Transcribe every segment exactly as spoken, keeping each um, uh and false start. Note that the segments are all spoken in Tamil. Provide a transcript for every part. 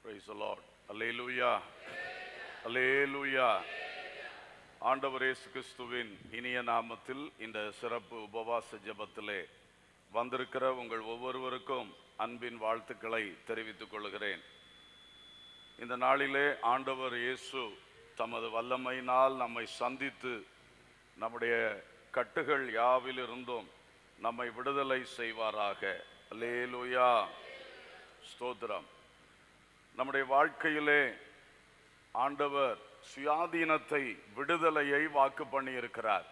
Praise the Lord. Hallelujah. Hallelujah. ஆண்டவர் இயேசு கிறிஸ்துவின் இனிய நாமத்தில் இந்த சிறப்பு உபவாச ஜெபத்திலே வந்திருக்கிற உங்கள் ஒவ்வொருவருக்கும் அன்பின் வாழ்த்துக்களை தெரிவித்துக் கொள்கிறேன். இந்த நாளிலே ஆண்டவர் இயேசு தமது வல்லமையினால் நம்மை சந்தித்து நம்முடைய கட்டுகள் யாவிலிருந்தும் நம்மை விடுதலை செய்வாராக. அல்லேலூயா. ஸ்தோத்திரம். நம்முடைய வாழ்க்கையிலே ஆண்டவர் சுயாதீனத்தை, விடுதலையை வாக்கு பண்ணி இருக்கிறார்.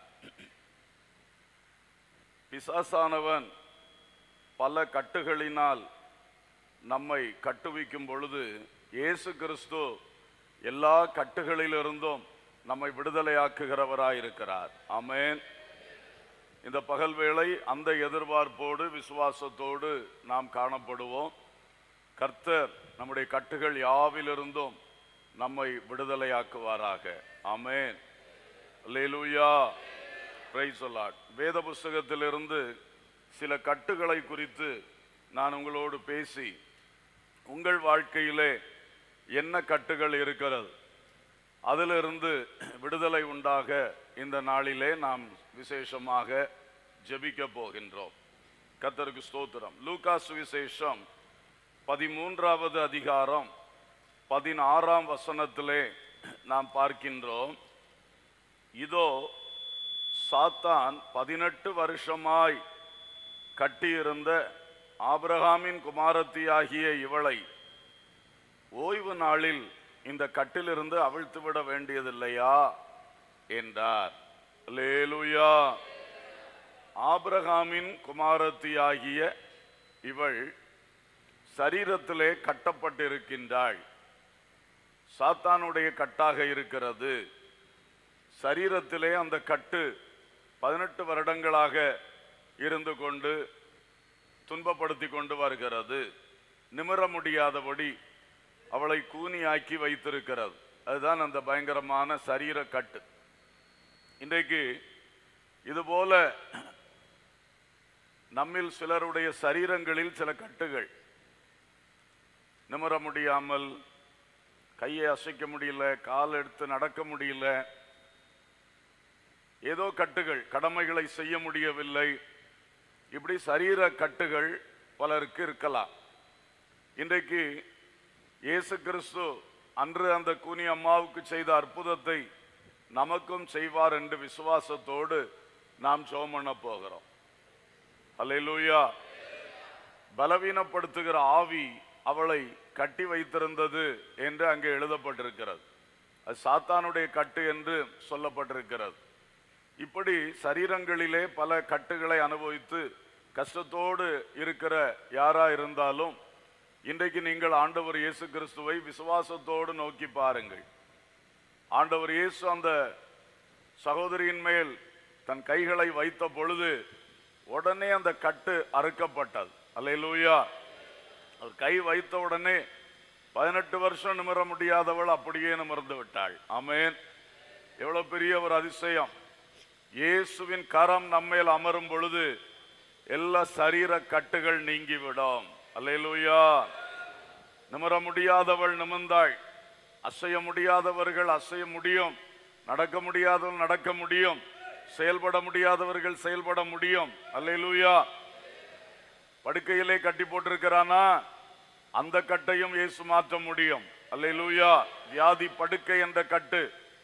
பிசாசானவன் பல கட்டுகளினால் நம்மை கட்டுவிக்கும் பொழுது இயேசு கிறிஸ்து எல்லா கட்டுகளிலிருந்தும் நம்மை விடுதலையாக்குகிறவராயிருக்கிறார். ஆமென். இந்த பகல் வேளை அந்த எதிர்பார்ப்போடு விசுவாசத்தோடு நாம் காணப்படுவோம். கர்த்தர் நம்முடைய கட்டுகள் யாவிலிருந்தும் நம்மை விடுதலையாக்குவாராக. ஆமென். அல்லேலூயா. Price the Lord. வேத புஸ்தகத்திலிருந்து சில கட்டுகளை குறித்து நான் உங்களோடு பேசி உங்கள் வாழ்க்கையிலே என்ன கட்டுகள் இருக்கிறது, அதிலிருந்து விடுதலை உண்டாக இந்த நாளிலே நாம் விசேஷமாக ஜெபிக்க போகின்றோம். கர்த்தருக்கு ஸ்தோத்திரம். லூக்கா சுவிசேஷம் பதிமூன்றாவது அதிகாரம் பதினாறாம் வசனத்திலே நாம் பார்க்கின்றோம். இதோ சாத்தான் பதினெட்டு வருஷமாய் கட்டியிருந்த ஆபிரகாமின் குமாரத்தியாகிய இவளை ஓய்வு நாளில் இந்த கட்டிலிருந்து அவிழ்த்துவிட வேண்டியதில்லையா என்றார். அல்லேலூயா. ஆபிரகாமின் குமாரத்தியாகிய இவள் சரீரத்திலே கட்டப்பட்டிருக்கின்றாள். சாத்தானுடைய கட்டாக இருக்கிறது. சரீரத்திலே அந்த கட்டு பதினெட்டு வருடங்களாக இருந்து கொண்டு துன்பப்படுத்தி கொண்டு வருகிறது. நிமிர முடியாதபடி அவளை கூனியாக்கி வைத்திருக்கிறது. அதுதான் அந்த பயங்கரமான சரீர கட்டு. இன்றைக்கு இதுபோல நம்மில் சிலருடைய சரீரங்களில் சில கட்டுகள், நிமிர முடியாமல், கையை அசைக்க முடியல, கால் எடுத்து நடக்க முடியல, ஏதோ கட்டுகள், கடமைகளை செய்ய முடியவில்லை, இப்படி சரீர கட்டுகள் பலருக்கு இருக்கலாம். இன்றைக்கு இயேசு கிறிஸ்து அன்று அந்த கூனி அம்மாவுக்கு செய்த அற்புதத்தை நமக்கும் செய்வார் என்று விசுவாசத்தோடு நாம் ஜெபம் பண்ண போகிறோம். அல்லேலூயா. பலவீனப்படுத்துகிற ஆவி அவளை கட்டி வைத்திருந்தது என்று அங்கே எழுதப்பட்டிருக்கிறது. அது சாத்தானுடைய கட்டு என்று சொல்லப்பட்டிருக்கிறது. இப்படி சரீரங்களிலே பல கட்டுகளை அனுபவித்து கஷ்டத்தோடு இருக்கிற யாரா இருந்தாலும் இன்றைக்கு நீங்கள் ஆண்டவர் இயேசு கிறிஸ்துவை விசுவாசத்தோடு நோக்கி பாருங்கள். ஆண்டவர் இயேசு அந்த சகோதரியின் மேல் தன் கைகளை வைத்த பொழுது உடனே அந்த கட்டு அறுக்கப்பட்டது. அல்லேலூயா. அவர் கை வைத்த உடனே பதினெட்டு வருஷம் நிமிர முடியாதவள் அப்படியே நிமிர்ந்து விட்டாள். ஆமென். எவ்வளவு பெரிய ஒரு அதிசயம். இயேசுவின் கரம் நம்மேல் அமரும் பொழுது எல்லா சரீர கட்டுகள் நீங்கிவிடும். அல்லேலூயா. நிமிர முடியாதவள் நிமிர்ந்தாள். அசைய முடியாதவர்கள் அசைய முடியும், நடக்க முடியாதவர்கள் நடக்க முடியும், செயல்பட முடியாதவர்கள் செயல்பட முடியும். அல்லேலூயா. படுக்கையிலே கட்டி போட்டிருக்கிறானா, அந்த கட்டையும் இயேசு மாற்ற முடியும். அல்லேலூயா. வியாதி படுக்கை என்ற கட்டு,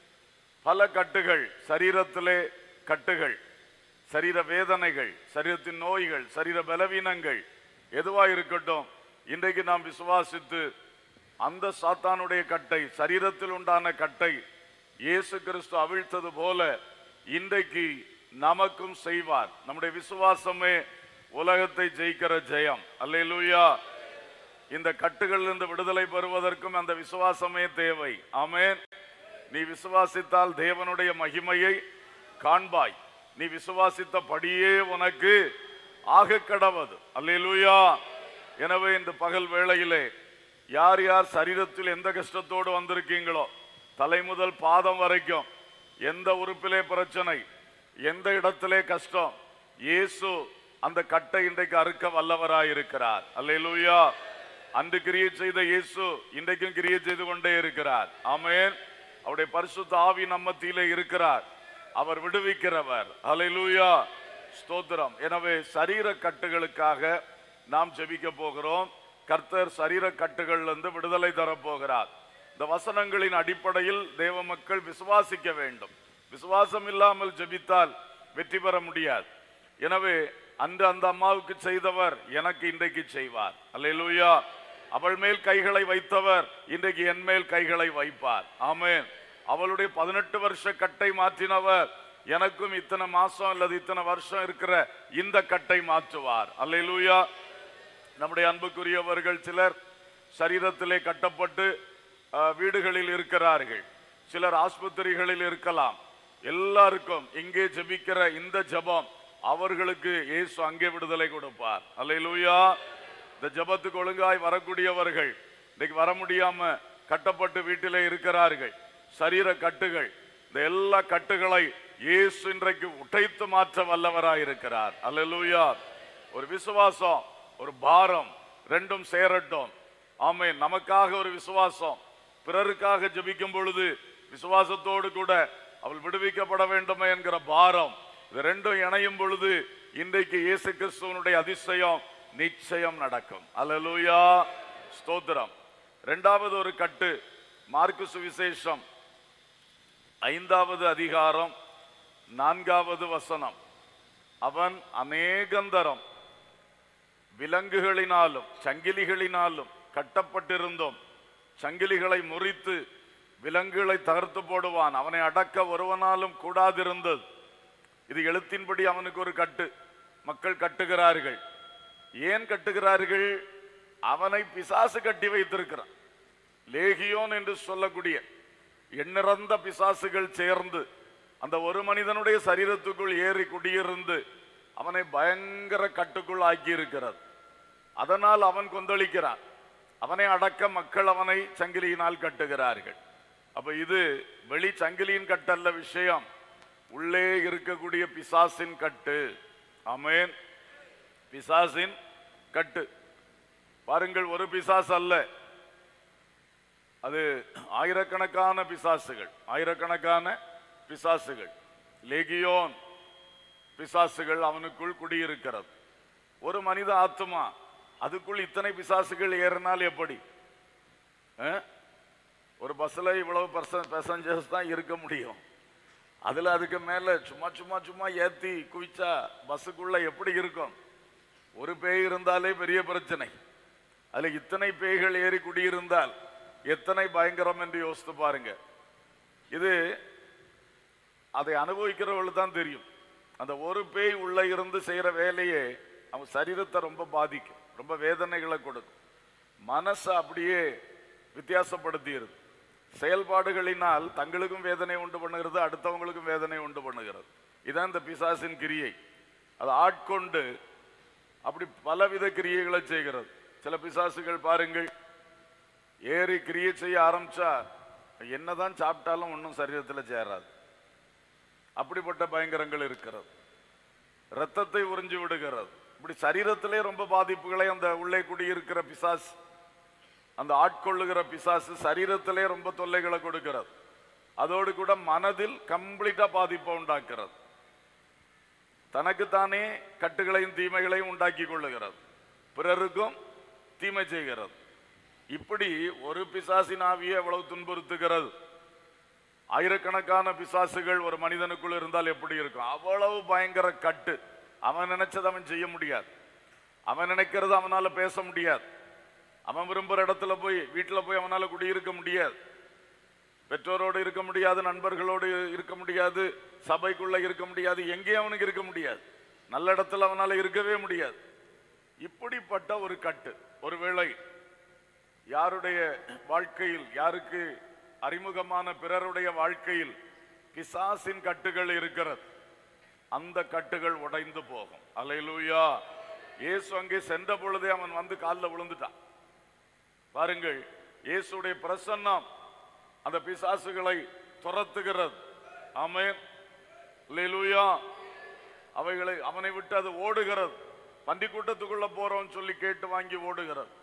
பல கட்டுகள், சரீரத்திலே கட்டுகள், சரீர வேதனைகள், சரீரத்தின் நோய்கள், சரீர பலவீனங்கள் எதுவா இருக்கட்டும், இன்றைக்கு நாம் விசுவாசித்து அந்த சாத்தானுடைய கட்டை, சரீரத்தில் உண்டான கட்டை இயேசு கிறிஸ்து அவிழ்த்தது போல இன்றைக்கு நமக்கும் செய்வார். நம்முடைய விசுவாசமே உலகத்தை ஜெயிக்கிற ஜெயம். அல்லேலூயா. இந்த கட்டுகளிலிருந்து விடுதலை பெறுவதற்கும் அந்த விசுவாசமே தேவை. ஆமென். நீ விசுவாசித்தால் தேவனுடைய மகிமையை காண்பாய். நீ விசுவாசித்தபடியே உனக்கு ஆக கடவது. அல்லேலூயா. எனவே இந்த பகல் வேளையிலே யார் யார் சரீரத்தில் எந்த கஷ்டத்தோடு வந்திருக்கீங்களோ, தலை முதல் பாதம் வரைக்கும் எந்த உறுப்பிலே பிரச்சனை, எந்த இடத்திலே கஷ்டம், இயேசு அந்த கட்டை இன்றைக்கு அறுக்க வல்லவராயிருக்கிறார். அல்லேலூயா. அன்று கிரியை செய்த இயேசு இன்றைக்கும் கிரியை செய்து கொண்டே இருக்கிறார். ஆமென். அவருடைய பரிசுத்த ஆவி நம்ம மத்தியிலே இருக்கிறார். அவர் விடுவிக்கிறவர். ஹல்லேலூயா, ஸ்தோத்திரம். எனவே சரீர கட்டுகளுக்காக நாம் ஜெபிக்க போகிறோம். கர்த்தர் சரீர கட்டுகளிலிருந்து விடுதலை தரப்போகிறார். இந்த வசனங்களின் அடிப்படையில் தேவ மக்கள் விசுவாசிக்க வேண்டும். விசுவாசம் இல்லாமல் ஜெபித்தால் வெற்றி பெற முடியாது. எனவே அன்று அந்த அம்மாவுக்கு செய்தவர் எனக்கு இன்றைக்கு செய்வார். அல்லேலூயா. அவள் மேல் கைகளை வைத்தவர் இன்றைக்கு என் மேல் கைகளை வைப்பார். ஆமென். அவளுடைய பதினெட்டு வருஷ கட்டை மாற்றினவர் எனக்கும் இத்தனை மாசம் அல்லது இத்தனை வருஷம் இருக்கிற இந்த கட்டை மாற்றுவார். அல்லேலூயா. நம்முடைய அன்புக்குரியவர்கள் சிலர் சரீரத்திலே கட்டப்பட்டு வீடுகளில் இருக்கிறார்கள், சிலர் ஆஸ்பத்திரிகளில் இருக்கலாம். எல்லாருக்கும் இங்கே ஜெபிக்கிற இந்த ஜெபம் அவர்களுக்கு இயேசு அங்கே விடுதலை கொடுப்பார். அல்லேலூயா. இந்த ஜெபத்துக்கு ஒழுங்காய் வரக்கூடியவர்கள் இன்னைக்கு வர முடியாம கட்டப்பட்டு வீட்டிலே இருக்கிறார்கள். சரீர கட்டுகள், இந்த எல்லா கட்டுகளை இயேசு இன்றைக்கு உடைத்து மாற்ற வல்லவராய் இருக்கிறார். அல்லேலூயா. ஒரு விசுவாசம், ஒரு பாரம், ரெண்டும் சேரட்டும். ஆமென். நமக்காக ஒரு விசுவாசம், பிறருக்காக ஜெபிக்கும் பொழுது விசுவாசத்தோடு கூட அவள் விடுவிக்கப்பட வேண்டும் என்கிற பாரம், இது ரெண்டும் இணையும் பொழுது இன்றைக்கு இயேசு கிறிஸ்துவனுடைய அதிசயம் நிச்சயம் நடக்கும். அல்லேலூயா, ஸ்தோத்திரம். இரண்டாவது ஒரு கட்டு, மார்க்கு சுவிசேஷம் ஐந்தாவது அதிகாரம் நான்காவது வசனம். அவன் அநேகந்தரம் விலங்குகளினாலும் சங்கிலிகளினாலும் கட்டப்பட்டிருந்தோம். சங்கிலிகளை முறித்து விலங்குகளை தகர்த்து போடுவான். அவனை அடக்க ஒருவனாலும் கூடாதிருந்தது. இது எழுத்தின்படி அவனுக்கு ஒரு கட்டு. மக்கள் கட்டுகிறார்கள். ஏன் கட்டுகிறார்கள்? அவனை பிசாசு கட்டி வைத்திருக்கிறான். லேகியோன் என்று சொல்லக்கூடிய எண்ணிறந்த பிசாசுகள் சேர்ந்து அந்த ஒரு மனிதனுடைய சரீரத்துக்குள் ஏறி குடியிருந்து அவனை பயங்கர கட்டுக்குள் ஆக்கி இருக்கிறது. அதனால் அவன் கொந்தளிக்கிறான். அவனை அடக்க மக்கள் அவனை சங்கிலியினால் கட்டுகிறார்கள். அப்ப இது வெளி சங்கிலியின் கட்டல்ல விஷயம், உள்ளே இருக்கக்கூடிய பிசாசின் கட்டு. ஆமென். பிசாசின் கட்டு. பாருங்கள், ஒரு பிசாசு அல்ல, அது ஆயிரக்கணக்கான பிசாசுகள், ஆயிரக்கணக்கான பிசாசுகள், லேகியோன் பிசாசுகள் அவனுக்குள் குடியிருக்கிறது. ஒரு மனித ஆத்மா, அதுக்குள் இத்தனை பிசாசுகள் ஏறினால் எப்படி? ஒரு பஸ்ல இவ்வளவு பேசஞ்சர்ஸ் தான் இருக்க முடியும். அதுல அதுக்கு மேல சும்மா சும்மா சும்மா ஏத்தி குவிச்சா பஸ்ஸுக்குள்ள எப்படி இருக்கும்? ஒரு பேய் இருந்தாலே பெரிய பிரச்சனை. அதுல இத்தனை பேய்கள் ஏறி குடியிருந்தால் எத்தனை பயங்கரம் என்று யோசித்து பாருங்க. இது அதை அனுபவிக்கிறவர்கள் தான் தெரியும். அந்த ஒரு பேய் உள்ள இருந்து செய்யற வேலையே அவன் சரீரத்தை ரொம்ப பாதிக்கும், ரொம்ப வேதனைகளை கொடுக்கும், மனசை அப்படியே வித்தியாசப்படுத்திடுது. செயல்பாடுகளினால் தங்களுக்கும் வேதனை உண்டு பண்ணுகிறது, அடுத்தவங்களுக்கும் வேதனை உண்டு பண்ணுகிறது. இதான் இந்த பிசாசின் கிரியை. அதை ஆட்கொண்டு அப்படி பலவித கிரியைகளை செய்கிறது. சில பிசாசுகள் பாருங்கள், ஏறி கிரியை செய்ய ஆரம்பிச்சா என்னதான் சாப்பிட்டாலும் ஒன்றும் சரீரத்தில் சேராது. அப்படிப்பட்ட பயங்கரங்கள் இருக்கிறது. இரத்தத்தை உறிஞ்சி விடுகிறது. இப்படி சரீரத்திலே ரொம்ப பாதிப்புகளை அந்த உள்ளே குடியிருக்கிற பிசாசு, அந்த ஆட்கொள்ளுகிற பிசாசு சரீரத்திலே ரொம்ப தொல்லைகளை கொடுக்கிறது. அதோடு கூட மனதில் கம்ப்ளீட்டா பாதிப்பை உண்டாக்குறது. தனக்குத்தானே கட்டுகளையும் தீமைகளையும் உண்டாக்கி கொள்ளுகிறது, பிறருக்கும் தீமை செய்கிறது. இப்படி ஒரு பிசாசின் ஆவியை எவ்வளவு துன்புறுத்துகிறது. ஆயிரக்கணக்கான பிசாசுகள் ஒரு மனிதனுக்குள் இருந்தால் எப்படி இருக்கும்? அவ்வளவு பயங்கர கட்டு. அவன் நினைச்சது அவன் செய்ய முடியாது, அவன் நினைக்கிறது அவனால பேச முடியாது, அவன் விரும்புகிற இடத்துல போய் வீட்டில் போய் அவனால குடியிருக்க முடியாது, பெற்றோரோடு இருக்க முடியாது, நண்பர்களோடு இருக்க முடியாது, சபைக்குள்ள இருக்க முடியாது, எங்கேயும் அவனுக்கு இருக்க முடியாது, நல்ல இடத்துல அவனால இருக்கவே முடியாது. இப்படிப்பட்ட ஒரு கட்டு ஒருவேளை யாருடைய வாழ்க்கையில், யாருக்கு அறிமுகமான பிறருடைய வாழ்க்கையில் பிசாசின் கட்டுகள் இருக்கிறது, அந்த கட்டுகள் உடைந்து போகும். அல்லேலூயா. இயேசு அங்கே சென்ற பொழுதே அவன் வந்து காலில் விழுந்துட்டான். பாருங்கள், இயேசுடைய பிரசன்னம் அந்த பிசாசுகளை துரத்துகிறது. ஆமென். அல்லேலூயா. அவைகளை அவனை விட்டு அது ஓடுகிறது. பண்டி கூட்டத்துக்குள்ள போறோம் சொல்லி கேட்டு வாங்கி ஓடுகிறது.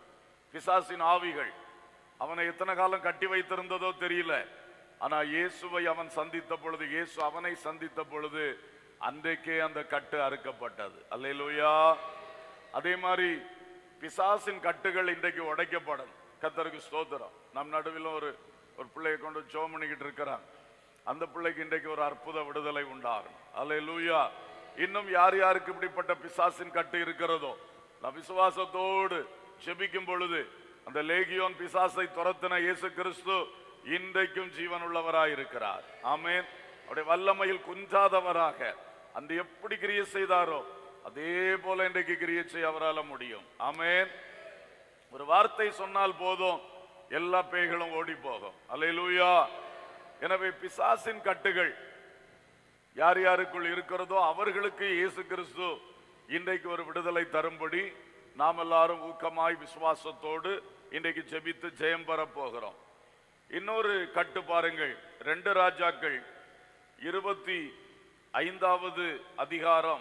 பிசாசின் ஆவிகள் அவனை எத்தனை காலம் கட்டி வைத்திருந்ததோ தெரியல. ஆனா இயேசுவை அவன் சந்தித்த பொழுது, இயேசு அவனை சந்தித்த பொழுது அன்றைக்கே அந்த கட்டு அறுக்கப்பட்டது. அல்லேலூயா. அதே மாதிரி பிசாசின் கட்டுகள் இன்றைக்கு உடைக்கப்படும். கர்த்தருக்கு ஸ்தோத்திரம். நம் நடுவில் ஒரு ஒரு பிள்ளையை கொண்டு ஜெபம் பண்ணிக்கிட்டு இருக்கிறான். அந்த பிள்ளைக்கு இன்றைக்கு ஒரு அற்புத விடுதலை உண்டாகும். அல்லேலூயா. இன்னும் யார் யாருக்கு இப்படிப்பட்ட பிசாசின் கட்டு இருக்கிறதோ, நான் விசுவாசத்தோடு ஜெபிக்கும் பொழுது அந்த லேகியோன் பிசாசை துரத்தின இயேசு கிறிஸ்து இன்றைக்கும் ஜீவன் உள்ளவராய் இருக்கிறார். ஆமென். அவருடைய வல்லமையில் குன்றாதவராக அந்த எப்படி கிரியை செய்தாரோ அதே போல இன்றைக்கு கிரியை செய்ய அவரால் முடியும். ஆமென். ஒரு வார்த்தை சொன்னால் போதும், எல்லா பேய்களும் ஓடி போகும். அல்லேலூயா. எனவே பிசாசின் கட்டுகள் யார் யாருக்குள் இருக்கிறதோ அவர்களுக்கு இயேசு கிறிஸ்து இன்றைக்கு ஒரு விடுதலை தரும்படி நாம் எல்லாரும் ஊக்கமாய் விசுவாசத்தோடு இன்றைக்கு ஜெபித்து ஜெயம் பெற போகிறோம். இன்னொரு கட்டு பாருங்கள், ரெண்டு ராஜாக்கள் இருபத்தி ஐந்தாவது அதிகாரம்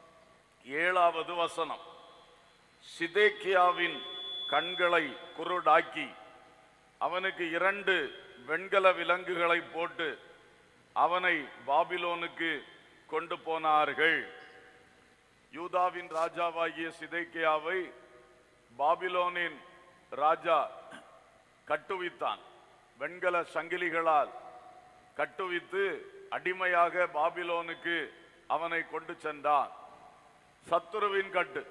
ஏழாவது வசனம். சிதேக்கியாவின் கண்களை குருடாக்கி அவனுக்கு இரண்டு வெண்கல விலங்குகளை போட்டு அவனை பாபிலோனுக்கு கொண்டு போனார்கள். யூதாவின் ராஜாவாகிய சிதேக்கியாவை பாபிலோனின் ராஜா கட்டுவித்தான். வெண்கல சங்கிலிகளால் கட்டுவித்து அடிமையாக பாபிலோனுக்கு அவனை கொண்டு சென்றான். சத்துருவின் கட்டு,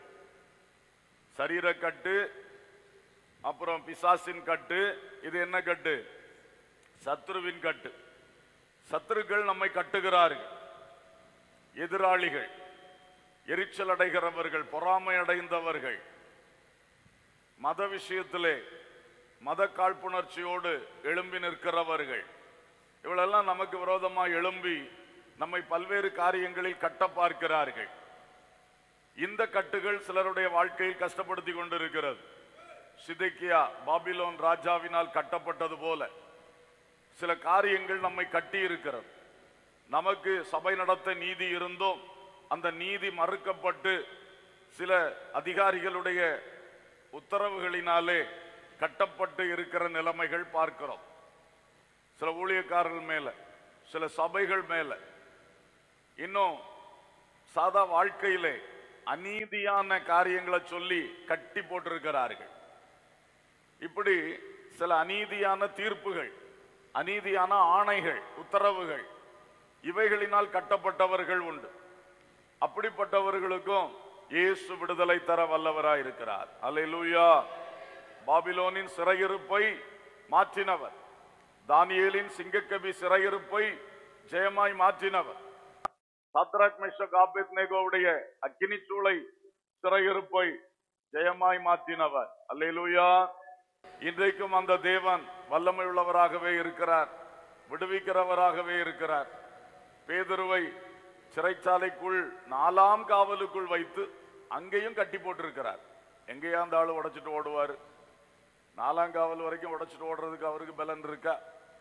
சரீர கட்டு, அப்புறம் பிசாசின் கட்டு. இது என்ன கட்டு? சத்துருவின் கட்டு. சத்துருக்கள் நம்மை கட்டுகிறார்கள். எதிராளிகள், எரிச்சல் அடைகிறவர்கள், பொறாமை அடைந்தவர்கள், மத விஷயத்திலே மத காழ்ப்புணர்ச்சியோடு எழும்பி நிற்கிறவர்கள், இவளெல்லாம் நமக்கு விரோதமாக எழும்பி நம்மை பல்வேறு காரியங்களில் கட்ட பார்க்கிறார்கள். இந்த கட்டுகள் சிலருடைய வாழ்க்கையில் கஷ்டப்படுத்தி கொண்டிருக்கிறது. சிதேக்கியா பாபிலோன் ராஜாவினால் கட்டப்பட்டது போல சில காரியங்கள் நம்மை கட்டி இருக்கிறது. நமக்கு சபை நடத்த நீதி இருந்தும் அந்த நீதி மறுக்கப்பட்டு சில அதிகாரிகளுடைய உத்தரவுகளினாலே கட்டப்பட்டு இருக்கிற நிலைமைகள் பார்க்கிறோம். சில ஊழியக்காரர்கள் மேல, சில சபைகள் மேல, இன்னும் சாதா வாழ்க்கையிலே அநீதியான காரியங்களை சொல்லி கட்டி போட்டிருக்கிறார்கள். இப்படி சில அநீதியான தீர்ப்புகள், அநீதியான ஆணைகள், உத்தரவுகள், இவைகளினால் கட்டப்பட்டவர்கள் உண்டு. அப்படிப்பட்டவர்களுக்கும் இயேசு விடுதலை தர வல்லவராய் இருக்கிறார். அல்லேலூயா. பாபிலோனின் சிறையிருப்பை மாற்றினவர், தானியேலின் சிங்கக்கபி சிறையிருப்பை ஜெயமாய் மாற்றினவர், சாத்ராக் மேஷக் ஆபேத்நேகோவுடைய அக்கினிச்சூளை சிறையிருப்பை ஜெயமாய் மாற்றினவர். அல்லேலூயா. இன்றைக்கும் அந்த தேவன் வல்லமை உள்ளவராகவே இருக்கிறார், விடுவிக்கிறவராகவே இருக்கிறார். பேதுருவை சிறைச்சாலைக்குள் நாலாம் காவலுக்குள் வைத்து அங்கேயும் கட்டி போட்டிருக்கிறார். எங்கேயா அந்த ஆளு உடைச்சிட்டு ஓடுவார்? நாலாம் காவல் வரைக்கும் உடைச்சிட்டு ஓடுறதுக்கு அவருக்கு பலன் இருக்கா?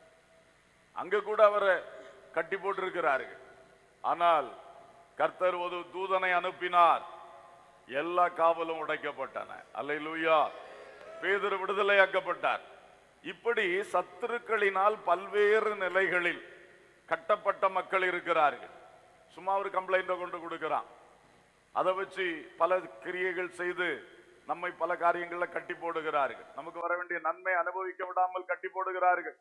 அங்க கூட அவரை கட்டி போட்டிருக்கிறார்கள். ஆனால் கர்த்தர் ஒரு தூதனை அனுப்பினார், எல்லா காவலும் உடைக்கப்பட்டன. அல்லேலூயா. பேதுரு விடுதலையாக்கப்பட்டார். இப்படி சத்துருக்களினால் பல்வேறு நிலைகளில் கட்டப்பட்ட மக்கள் இருக்கிறார்கள். சும்மா ஒரு கம்ப்ளைண்ட கொண்டு கொடுக்கிறான், அதை வச்சு பல கிரியைகள் செய்து நம்மை பல காரியங்கள்ல கட்டி போடுகிறார்கள். நமக்கு வர வேண்டிய நன்மை அனுபவிக்க விடாமல் கட்டி போடுகிறார்கள்.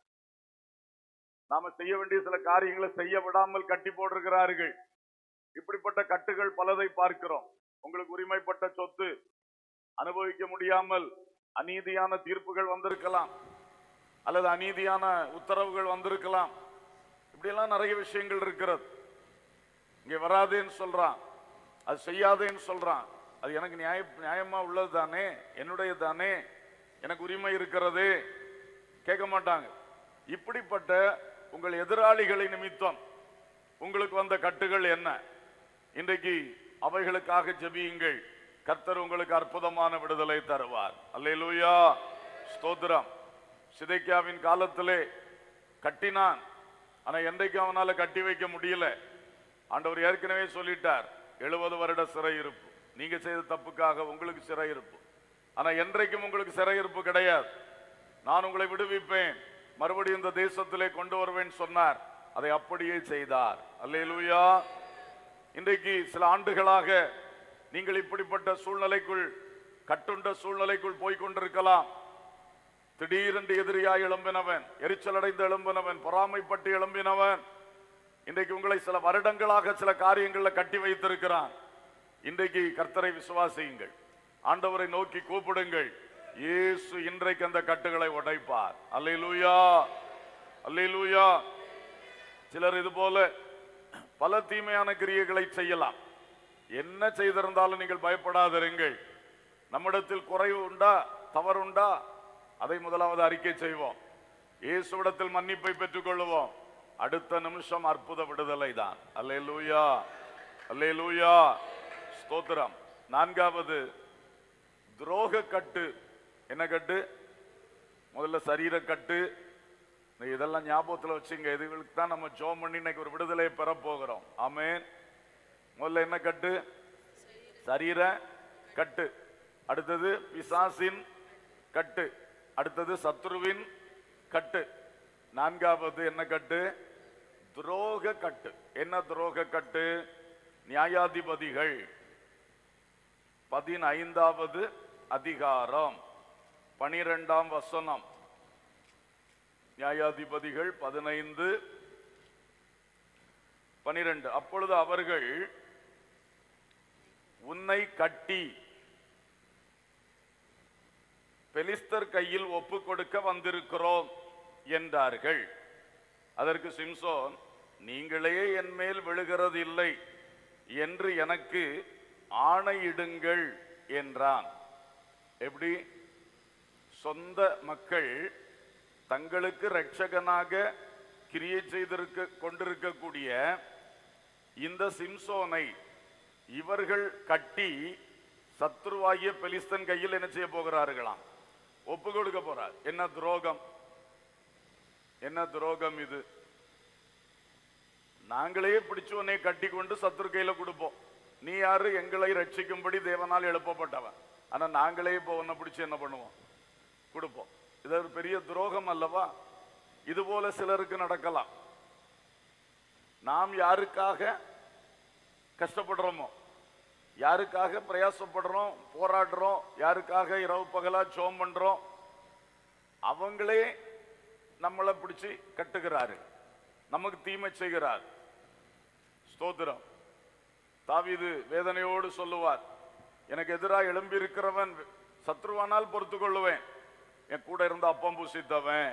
நாம செய்ய வேண்டிய சில காரியங்களை செய்ய விடாமல் கட்டி போடுகிறார்கள். இப்படிப்பட்ட கட்டுகள் பலதை பார்க்கிறோம். உங்களுக்கு உரிமைப்பட்ட சொத்து அனுபவிக்க முடியாமல் அநீதியான தீர்ப்புகள் வந்திருக்கலாம், அல்லது அநீதியான உத்தரவுகள் வந்திருக்கலாம். இப்படி எல்லாம் நிறைய விஷயங்கள் இருக்கிறது. இங்க வராதேன்னு சொல்றான், அது செய்யாதேன்னு சொல்றான். அது எனக்கு நியாய நியாயமா உள்ளது தானே, என்னுடைய தானே, எனக்கு உரிமை இருக்கிறது, கேட்க மாட்டாங்க. இப்படிப்பட்ட உங்கள் எதிராளிகளை நிமித்தம் உங்களுக்கு வந்த கட்டுகள் என்ன? இன்றைக்கு அவைகளுக்காக ஜெபியுங்கள். கர்த்தர் உங்களுக்கு அற்புதமான விடுதலை தருவார். அல்லேலூயா. ஸ்தோத்திரம். சிதேக்கியாவின் காலத்திலே கட்டினான், ஆனா என்றைக்கும் அவனால கட்டி வைக்க முடியல. ஆண்டவர் ஏற்கனவே சொல்லிட்டார், எழுபது வருட சிறை இருப்பு, நீங்க செய்த தப்புக்காக உங்களுக்கு சிறை இருப்பு. ஆனா என்றைக்கும் உங்களுக்கு சிறையிருப்பு கிடையாது. நான் உங்களை விடுவிப்பேன், மறுபடியும் இந்த தேசத்திலே கொண்டு வருவேன் சொன்னார். அதை அப்படியே செய்தார். அல்லேலூயா. இன்றைக்கு சில ஆண்டுகளாக நீங்கள் இப்படிப்பட்ட சூழ்நிலைக்குள், கட்டுண்ட சூழ்நிலைக்குள் போய்கொண்டிருக்கலாம். திடீரென்று எதிரியாய் எழும்பினவன், எரிச்சல் அடைந்து எழும்பினவன், பொறாமைப்பட்டு எழும்பினவன் இன்றைக்கு உங்களை சில வருடங்களாக சில காரியங்களை கட்டி வைத்திருக்கிறான். இன்றைக்கு கர்த்தரை விசுவாசியுங்கள், ஆண்டவரை நோக்கி கூப்பிடுங்கள். இயேசு இன்றைக்கு அந்த கட்டுகளை உடைப்பார். அல்லேலூயா, அல்லேலூயா. சிலர் இது போல பல தீமையான கிரியைகளை செய்யலாம். என்ன செய்திருந்தாலும் நீங்கள் பயப்படாதிருங்கள். நம்மிடத்தில் குறைவு உண்டா, தவறு உண்டா, அதை முதலாவது அறிக்கை செய்வோம். இயேசுவிடத்தில் மன்னிப்பை பெற்றுக் கொள்வோம். அடுத்த நிமிஷம் அற்புத விடுதலை தான். அல்லேலூயா, அல்லேலூயா, ஸ்தோத்திரம். நான்காவது துரோக கட்டு. என்ன கட்டு? முதல்ல சரீர கட்டு. இதெல்லாம் ஞாபகத்தில் வச்சுங்க. இதுகளுக்கு தான் நம்ம ஜெபம் பண்ணி இன்னைக்கு ஒரு விடுதலையை பெற போகிறோம். ஆமென். முதல்ல என்ன கட்டு? சரீர கட்டு. அடுத்தது பிசாசின் கட்டு. அடுத்தது சத்துருவின் கட்டு. நான்காவது என்ன கட்டு? துரோக கட்டு. என்ன துரோக கட்டு? நியாயாதிபதிகள் பதினைந்தாவது அதிகாரம் பனிரெண்டாம் வசனம். நியாயாதிபதிகள் பதினைந்து பனிரெண்டு. அப்பொழுது அவர்கள் உன்னை கட்டி பெலிஸ்தர் கையில் ஒப்பு கொடுக்க வந்திருக்கிறோம் என்றார்கள். அதற்கு சிம்சோன், நீங்களே என் மேல் விழுகிறது இல்லை என்று எனக்கு ஆணையிடுங்கள் என்றான். எப்படி? சொந்த மக்கள் தங்களுக்கு இரட்சகனாக கிரியை செய்திருக்க கொண்டிருக்கக்கூடிய இந்த சிம்சோனை இவர்கள் கட்டி சத்ருவாகிய பெலிஸ்தன் கையில் என்ன செய்ய போகிறார்களாம்? ஒப்பு கொடுக்க போறார். என்ன துரோகம், என்ன துரோகம் இது! நாங்களே பிடிச்சு உன்னை கட்டி கொண்டு சத்ரு கையில கொடுப்போம். நீ யாரு? எங்களை ரட்சிக்கும்படி தேவனால் எழுப்பப்பட்டவன். ஆனா நாங்களே இப்போ உன்னை பிடிச்சு என்ன பண்ணுவோம்? கொடுப்போம். இது ஒரு பெரிய துரோகம் அல்லவா? இது போல சிலருக்கு நடக்கலாம். நாம் யாருக்காக கஷ்டப்படுறோமோ, யாருக்காக பிரயாசப்படுறோம், போராடுறோம், யாருக்காக இரவு பகலா ஜெபம் பண்றோம், அவங்களே நம்மளை பிடிச்சு கட்டுகிறாரு, நமக்கு தீமை செய்கிறார். ஸ்தோத்திரம். தாவீது வேதனையோடு சொல்லுவார், எனக்கு எதிராக எழும்பி இருக்கிறவன் சத்ருவானால் பொறுத்து கொள்ளுவேன். என் கூட இருந்த அப்பம் பூசித்தவன்,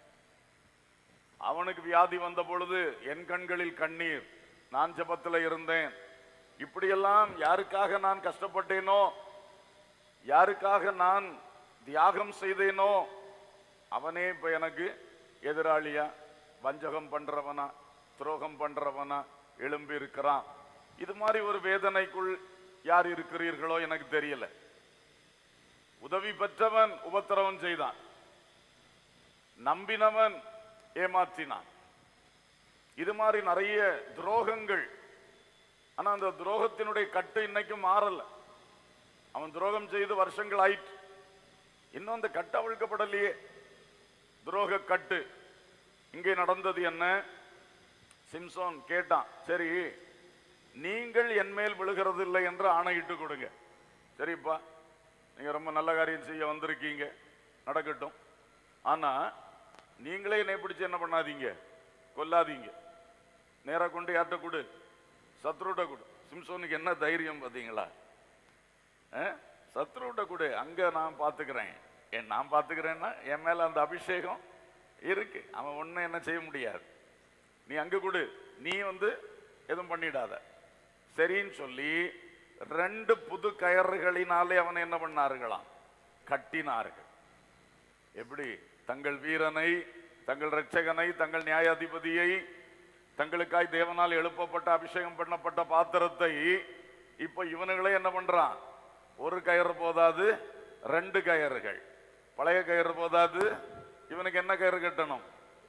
அவனுக்கு வியாதி வந்த பொழுது என் கண்களில் கண்ணீர், நான் ஜெபத்தில் இருந்தேன். இப்படியெல்லாம் யாருக்காக நான் கஷ்டப்பட்டேனோ, யாருக்காக நான் தியாகம் செய்தேனோ, அவனே இப்ப எனக்கு எதிராளியா, வஞ்சகம் பண்றவனா, துரோகம் பண்றவனா எழும்பி இருக்கிறான். இது மாதிரி ஒரு வேதனைக்குள் யார் இருக்கிறீர்களோ எனக்கு தெரியல. உதவி பெற்றவன் உபத்திரவம் செய்தான், நம்பினவன் ஏமாற்றினான். இது மாதிரி நிறைய துரோகங்கள். ஆனா அந்த துரோகத்தினுடைய கட்டு இன்னைக்கும் மாறல. அவன் துரோகம் செய்து வருஷங்கள் ஆயிற்று, இன்னும் அந்த கட்டு அவிழ்க்கப்படலையே. துரோக கட்டு. இங்கே நடந்தது என்ன? சிம்சோன் கேட்டான், சரி நீங்கள் என் மேல் விழுகிறது இல்லை என்று ஆணையிட்டு கொடுங்க. சரிப்பா, நீங்க ரொம்ப நல்ல காரியம் செய்ய வந்திருக்கீங்க, நடக்கட்டும். ஆனா நீங்களே என்னை பிடிச்சு என்ன பண்ணாதீங்க, கொல்லாதீங்க. நேரா கொண்டு யார்கிட்ட கொடு? சத்ருட்ட கொடு. சிம்சோனுக்கு என்ன தைரியம் பார்த்தீங்களா? சத்ருட்ட கொடு, அங்க நான் பார்த்துக்கிறேன். என் நான் பார்த்துக்கிறேன்னா என் மேல அந்த அபிஷேகம் இருக்கு, அவன் ஒன்னும் என்ன செய்ய முடியாது. நீ அங்க கொடு, நீ வந்து எதுவும் பண்ணிடாத. சரின்னு சொல்லி ரெண்டு புது கயறுகளினாலே அவனை என்ன பண்ணார்களாம்? கட்டினார்கள். எப்படி? தங்கள் வீரனை, தங்கள் இரட்சகனை, தங்கள் நியாயாதிபதியை, தங்களுக்காய் தேவனால் எழுப்பப்பட்ட அபிஷேகம் பண்ணப்பட்ட பாத்திரத்தை இப்ப இவனுங்களே என்ன பண்றான்? ஒரு கயிறு போதாது, ரெண்டு கயிறுகள். பழைய கயிறு போதாது, இவனுக்கு என்ன கயிறு கட்டணும்?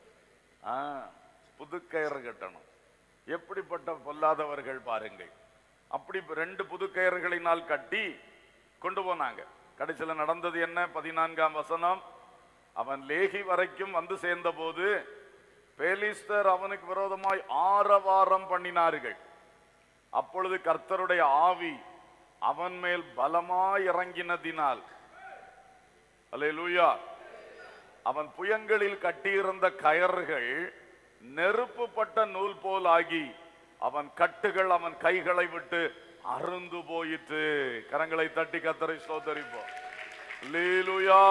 புது கயிறு கட்டணும். எப்படிப்பட்ட பொல்லாதவர்கள் பாருங்கள். அப்படி ரெண்டு புது கயிறுகளினால் கட்டி கொண்டு போனாங்க. கடைசியில் நடந்தது என்ன? பதினான்காம் வசனம், அவன் லேகி வரைக்கும் வந்து சேர்ந்த போது பெலிஸ்தர் அவனுக்கு விரோதமாய் ஆரவாரம் பண்ணினார்கள். அப்பொழுது கர்த்தருடைய ஆவி அவன் மேல் பலமாய் இறங்கினதினால், அல்லேலூயா, அவன் புயங்களில் கட்டியிருந்த கயறுகள் நெருப்புப்பட்ட நூல் போல் ஆகி அவன் கட்டுகள் அவன் கைகளை விட்டு அருந்து போயிற்று. கரங்களை தட்டி கர்த்தரை ஸ்தோத்தரிப்போம். அல்லேலூயா.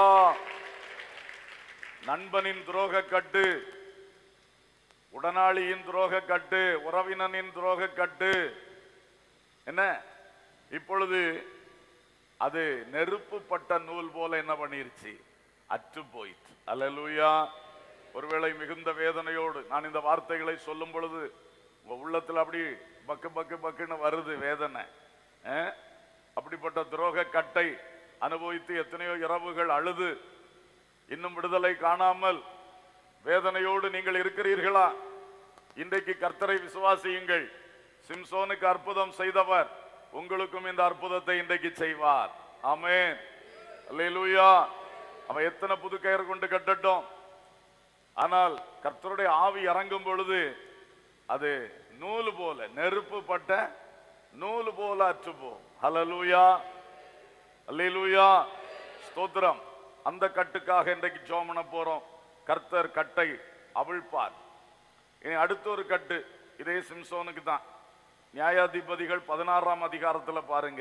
நண்பனின் துரோக கட்டு, உடனாளியின் துரோக கட்டு, உறவினனின் துரோக கட்டு என்ன, இப்பொழுது அது நெருப்புப்பட்ட நூல் போல என்ன பண்ணிருச்சு? அற்று போயிற்று. அல்லேலூயா. ஒருவேளை மிகுந்த வேதனையோடு நான் இந்த வார்த்தைகளை சொல்லும் பொழுது உங்க உள்ளத்தில் அப்படி பக்கு பக்கு பக்குன்னு வருது வேதனை. அப்படிப்பட்ட துரோக கட்டை அனுபவித்து எத்தனையோ இரவுகள் அழுது இன்னும் விடுதலை காணாமல் வேதனையோடு நீங்கள் இருக்கிறீர்களா? இன்றைக்கு கர்த்தரை விசுவாசியுங்கள். சிம்சோனுக்கு அற்புதம் செய்தவர் உங்களுக்கும் இந்த அற்புதத்தை இன்றைக்கு செய்வார். ஆமென். அல்லேலூயா. அவன் எத்தனை புது கயிறு கொண்டு கட்டட்டும், ஆனால் கர்த்தருடைய ஆவி இறங்கும் பொழுது அது நூல் போல, நெருப்பு பட்ட நூல் போல அற்றுப்போம். ஹல்லேலூயா, அல்லேலூயா, ஸ்தோத்திரம். அந்த கட்டுக்காக இன்றைக்கு ஜெபம் பண்ண போறோம். கர்த்தர் கட்டை அவிழ்ப்பார். இனி அடுத்த ஒரு கட்டு இதே சிம்சோனுக்கு தான். நியாயாதிபதிகள் பதினாறாம் அதிகாரத்துல பாருங்க,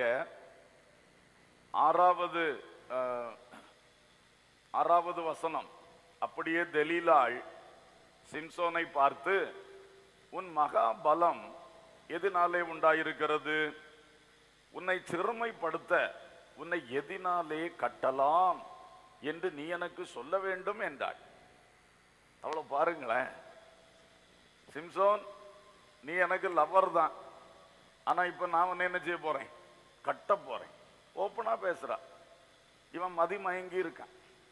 ஆறாவது ஆறாவது வசனம். அப்படியே தெலீலாள் சிம்சோனை பார்த்து, உன் மகா பலம் எதினாலே உண்டாயிருக்கிறது? உன்னை சிறுமைப்படுத்த உன்னை எதினாலே கட்டலாம் என்று நீ எனக்கு சொல்ல வேண்டும் என்றாள். அவ்வளவு பாருங்களேன். சிம்சோன், நீ எனக்கு லவர் தான், ஆனா இப்ப நான் என்ன செய்ய போறேன்? கட்ட போறேன். ஓப்பனா பேசுறா. இவன் மதி மயங்கி இருக்கான்.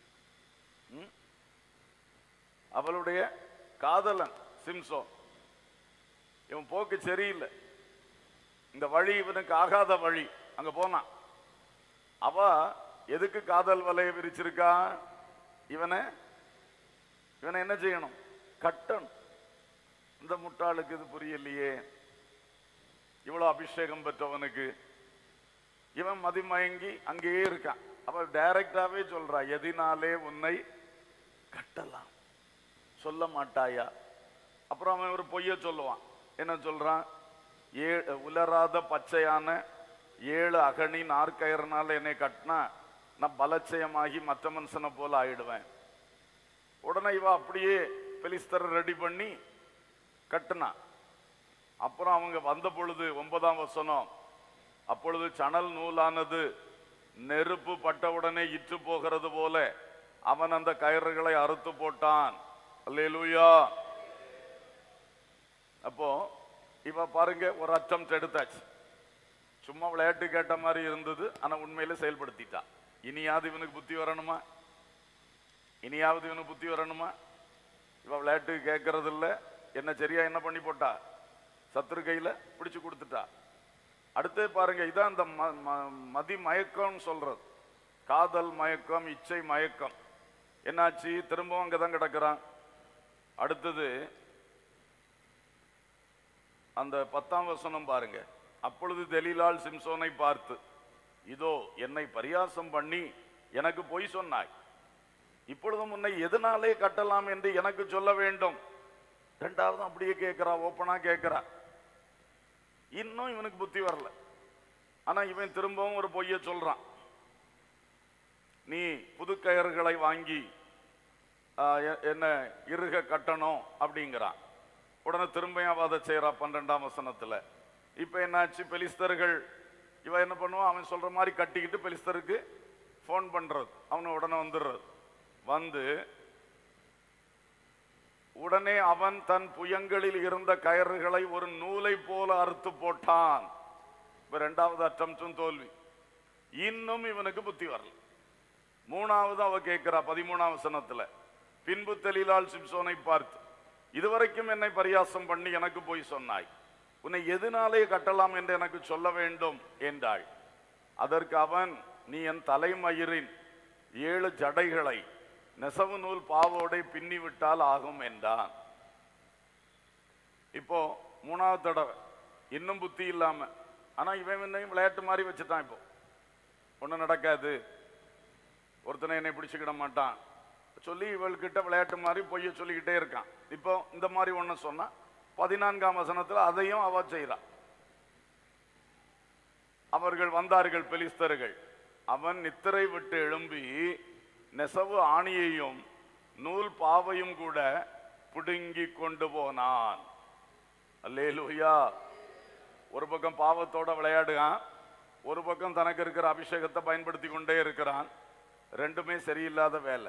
அவளுடைய காதலன் சிம்சோன். இவன் போக்கு சரியில்லை. இந்த வழி இவனுக்கு ஆகாத வழி. அங்க போனான். அவ எதுக்கு காதல் வலையை விரிச்சிருக்கா? இவனை இவனை என்ன செய்யணும்? கட்டணும். இந்த முட்டாளுக்கு இது புரியலையே. இவ்வளவு அபிஷேகம் பெற்றவனுக்கு இவன் மதிமயங்கி அங்கேயே இருக்கான். அவ டைரக்டாவே சொல்றா, எதினாலே உன்னை கட்டலாம், சொல்ல மாட்டாயா? அப்புறம் அவன் ஒரு பொய்ய சொல்லுவான். என்ன சொல்றான்? ஏ உலராத பச்சையான ஏழு அகனி நாற்கயிறனால என்னை கட்டினா நான் பலச்சயமாகி மற்ற மனுஷனை போல ஆயிடுவேன். உடனே இவ அப்படியே பெலிஸ்தரை ரெடி பண்ணி கட்டினா. அப்புறம் அவங்க வந்த பொழுது ஒன்பதாம் வசனம், அப்பொழுது சணல் நூலானது நெருப்பு பட்டவுடனே இற்று போகிறது போல அவன் அந்த கயிறுகளை அறுத்து போட்டான். அல்லேலூயா. அப்போ இவ பாருங்க, ஒரு அச்சம் எடுத்தாச்சு. சும்மா விளையாட்டு கேட்ட மாதிரி இருந்தது, ஆனா உண்மையில செயல்படுத்திட்டா. இனியாவது இவனுக்கு புத்தி வரணுமா? இனியாவது இவனுக்கு புத்தி வரணுமா? இவ விளையாட்டு கேட்கறது இல்ல. என்ன சரியா என்ன பண்ணி போட்டா? சத்துரு கையில பிடிச்சு கொடுத்துட்டா. அடுத்து பாருங்க, இதான் இந்த மதி மயக்கம் சொல்றது. காதல் மயக்கம், இச்சை மயக்கம். என்னாச்சு? திரும்பவும் அங்கதான் கிடக்குறான். அடுத்தது அந்த பத்தாம் வசனம் பாருங்க. அப்பொழுது தெலீலாள் சிம்சோனை பார்த்து, இதோ என்னை பரியாசம் பண்ணி எனக்கு பொய் சொன்னாய். இப்பொழுதும் உன்னை எதனாலே கட்டலாம் என்று எனக்கு சொல்ல வேண்டும். ரெண்டாவது அப்படியே கேட்கிறா, ஓப்பனா கேட்கிறா. இன்னும் இவனுக்கு புத்தி வரல. ஆனா இவன் திரும்பவும் ஒரு பொய்ய சொல்றான். நீ புது கயிறுகளை வாங்கி என்ன இறுக கட்டணும் அப்படிங்கிறான். உடனே திரும்ப அதை செய்யறா பன்னிரெண்டாம் வசனத்துல. இப்ப என்னாச்சு? பெலிஸ்தர்கள் இவன் என்ன பண்ணுவான்? அவன் சொல்ற மாதிரி கட்டிக்கிட்டு பெலிஸ்தருக்கு போன் பண்றது. அவனு உடனே வந்துடுறது. வந்து உடனே அவன் தன் புயங்களில் இருந்த கயிறுகளை ஒரு நூலை போல அறுத்து போட்டான். இப்ப ரெண்டாவது அட்டம்ப்டும் தோல்வி. இன்னும் இவனுக்கு புத்தி வரல. மூணாவது அவ கேட்கிறா பதிமூணாம் வசனத்துல, பின்பு தெலீலாள் சிம்சோனை பார்த்து, இதுவரைக்கும் என்னை பரியாசம் பண்ணி எனக்கு போய் சொன்னாய், உன்னை எதனாலே கட்டலாம் என்று எனக்கு சொல்ல வேண்டும் என்றாள். அதற்கு அவன், நீ என் தலைமயிரின் ஏழு ஜடைகளை நெசவு நூல் பாவோடை பின்னி விட்டால் ஆகும் என்றான். இப்போ மூணாவது தடவை இன்னும் புத்தி இல்லாம, ஆனா இவன் என்னையும் விளையாட்டு மாதிரி வச்சுட்டான். இப்போ ஒன்றும் நடக்காது, ஒருத்தனை என்னை பிடிச்சிக்கிட மாட்டான் சொல்லி இவள்கிட்ட விளையாட்டு மாதிரி பொய்ய சொல்லிக்கிட்டே இருக்கான். இப்போ இந்த மாதிரி ஒன்று சொன்னா பதினான்காம் வசனத்தில் அதையும் அவ செய்கிறான். அவர்கள் வந்தார்கள் பெலிஸ்தர்கள். அவன் நித்திரை விட்டு எழும்பி நெசவு ஆணியையும் நூல் பாவையும் கூட புடுங்கி கொண்டு போனான். அல்லேலூயா. ஒரு பக்கம் பாவத்தோட விளையாடுகான், ஒரு பக்கம் தனக்கு இருக்கிற அபிஷேகத்தை பயன்படுத்தி கொண்டே இருக்கிறான். ரெண்டுமே சரியில்லாத வேலை.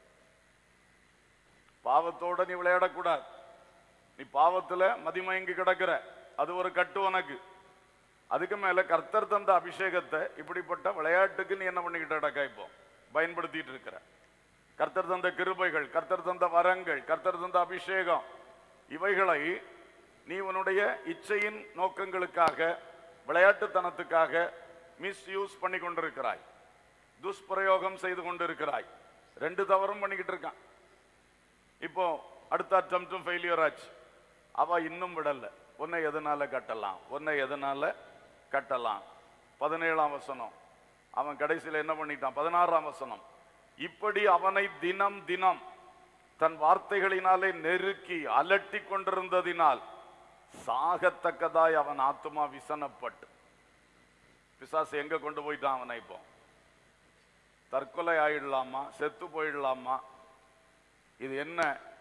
பாவத்தோட நீ விளையாடக்கூடாது. நீ பாவத்துல மதிமயங்கி கிடக்கிற, அது ஒரு கட்டு உனக்கு. அதுக்கு மேல கர்த்தர் தந்த அபிஷேகத்தை இப்படிப்பட்ட விளையாட்டுக்கு நீ என்ன பண்ணிக்கிட்டு கிடக்க, இப்போ பயன்படுத்திட்டு இருக்கிற. கர்த்தர் தந்த கிருபைகள், கர்த்தர் தந்த வரங்கள், கர்த்தர் தந்த அபிஷேகம், இவைகளை நீ உன்னுடைய இச்சையின் நோக்கங்களுக்காக, விளையாட்டுத்தனத்துக்காக மிஸ்யூஸ் பண்ணி கொண்டிருக்கிறாய், துஷ்பிரயோகம் செய்து கொண்டிருக்கிறாய். ரெண்டு தவறும் பண்ணிக்கிட்டு இருக்கான். இப்போ அடுத்த அட்டம்ப்டும் ஃபெயிலியர் ஆச்சு. அவ இன்னும் விடல. உன்னை எதனால கட்டலாம், உன்னை எதனால கட்டலாம். பதினேழாம் வசனம் அவன் கடைசியில் என்ன பண்ணிட்டான். பதினாறாம் வசனம், இப்படி அவனை தினம் தினம் தன் வார்த்தைகளினாலே நெருக்கி அலட்டி கொண்டிருந்ததினால் சாகத்தக்கதாய் அவன் ஆத்துமா விசனப்பட்டு. பிசாசு எங்க கொண்டு போயிட்டான் அவனை. இப்போ தற்கொலை ஆயிடலாமா, செத்து போயிடலாமா, இது என்ன?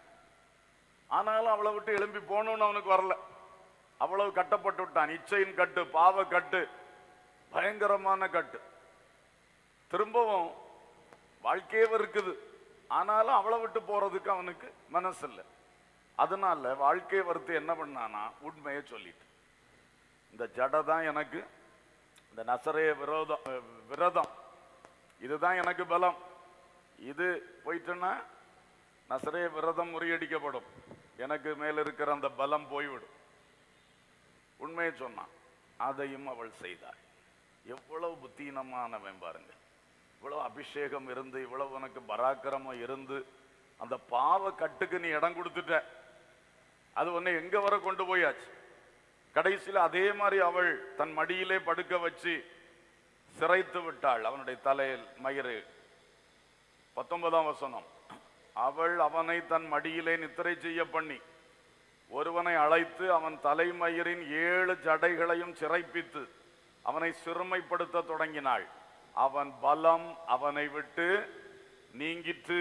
ஆனாலும் அவளை விட்டு எழும்பி போகணும்னு அவனுக்கு வரல. அவ்வளவு கட்டப்பட்டு விட்டான். இச்சையின் கட்டு, பாவ கட்டு, பயங்கரமான கட்டு. திரும்பவும் வாழ்க்கையே இருக்குது, ஆனாலும் அவளை விட்டு போறதுக்கு அவனுக்கு மனசு இல்லை. அதனால வாழ்க்கையை வறுத்து என்ன பண்ணானா, உண்மையை சொல்லிட்டு, இந்த ஜடை தான் எனக்கு, இந்த நசரேய விரோதம் விரதம் இதுதான் எனக்கு பலம், இது போயிட்டுன்னா நசரேய விரதம் முறியடிக்கப்படும், எனக்கு மேல இருக்கிற அந்த பலம் போய்விடும். உண்மையை சொன்னான். அதையும் அவள் செய்தாள். எவ்வளவு புத்தீனமானவன் பாருங்க. இவ்வளவு அபிஷேகம் இருந்து, இவ்வளவு உனக்கு பராக்கிரமம் இருந்து, அந்த பாவ கட்டுக்கு நீ இடம் கொடுத்துட்ட. அது உன்னை எங்க வர கொண்டு போயாச்சு. கடைசியில் அதே மாதிரி அவள் தன் மடியிலே படுக்க வச்சு சிரைத்து விட்டாள் அவனுடைய தலையில் மயிறு. பத்தொன்பதாம் வசனம், அவள் அவனை தன் மடியிலே நித்திரை செய்ய பண்ணி ஒருவனை அழைத்து அவன் தலைமயிரின் ஏழு ஜடைகளையும் சிறைப்பித்து அவனை சிறுமைப்படுத்த தொடங்கினாள். அவன் பலம் அவனை விட்டு நீங்கிற்று.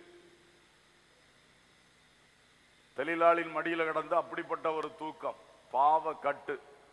தெளிலாளின் மடியில கிடந்து அப்படிப்பட்ட ஒரு தூக்கம், பாவ கட்டு.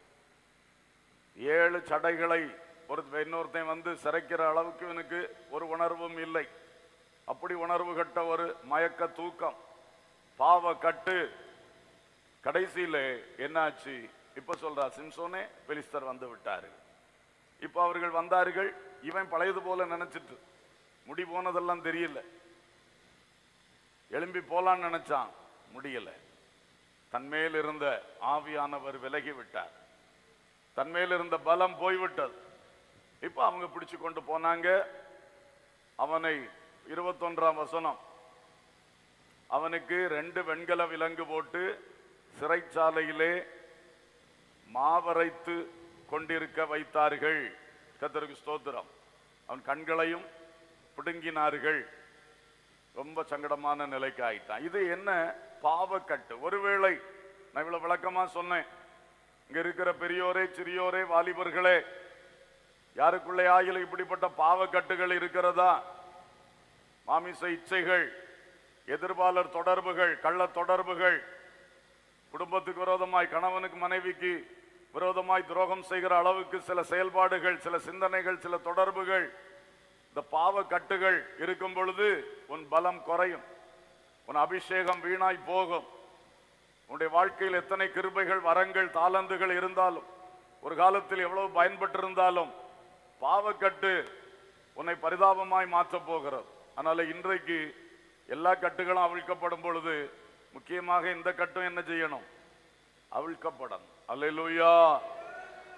ஏழு சடைகளை ஒரு இன்னொருத்தன் வந்து சிறைக்கிற அளவுக்கு இவனுக்கு ஒரு உணர்வும் இல்லை. அப்படி உணர்வு கட்ட ஒரு மயக்க தூக்கம், பாவ கட்டு. கடைசியில என்னாச்சு? இப்ப சொல்றா, சிம்சோனே பெலிஸ்தர் வந்து விட்டாரு. இப்ப அவர்கள் வந்தார்கள். இவன் பழையது போல நினைச்சிட்டு, முடி போனதெல்லாம் தெரியல, எழும்பி போலான்னு நினைச்சான், முடியல. தன்மேல் இருந்த ஆவியானவர் விலகி விட்டார், தன்மேல் இருந்த பலம் போய்விட்டது. இப்ப அவங்க பிடிச்சு கொண்டு போனாங்க அவனை. இருபத்தொன்றாம் வசனம், அவனுக்கு ரெண்டு வெண்கல விலங்கு போட்டு சிறைச்சாலையிலே மாவரைத்து கொண்டிருக்க வைத்தார்கள். கர்த்தருக்கு ஸ்தோத்திரம். அவன் கண்களையும் பிடுங்கினார்கள். ரொம்ப சங்கடமான நிலைக்கு ஆயிட்டான். இது என்ன? பாவக்கட்டு. ஒருவேளை நான் இவ்வளவு விளக்கமா சொன்னேன். இங்க இருக்கிற பெரியோரே, சிறியோரே, வாலிபர்களே, யாருக்குள்ளே ஆகில இப்படிப்பட்ட பாவக்கட்டுகள் இருக்கிறதா? மாமிச இச்சைகள், எதிர்பாலர் தொடர்புகள், கள்ள தொடர்புகள், குடும்பத்துக்கு விரோதமாய், கணவனுக்கு மனைவிக்கு விரோதமாய் துரோகம் செய்கிற அளவுக்கு சில செயல்பாடுகள், சில சிந்தனைகள், சில தொடர்புகள், இந்த பாவ கட்டுகள் இருக்கும் பொழுது உன் பலம் குறையும், உன் அபிஷேகம் வீணாய் போகும். உன்னுடைய வாழ்க்கையில் எத்தனை கிருபைகள், வரங்கள், தாளந்துகள் இருந்தாலும், ஒரு காலத்தில் எவ்வளவு பயன்பட்டிருந்தாலும், பாவக்கட்டு உன்னை பரிதாபமாய் மாற்ற போகிறது. அதனால இன்றைக்கு எல்லா கட்டுகளும் அவிழ்க்கப்படும் பொழுது முக்கியமாக இந்த கட்டும் என்ன செய்யணும்? அவிழ்க்கப்படணும். அல்லேலூயா.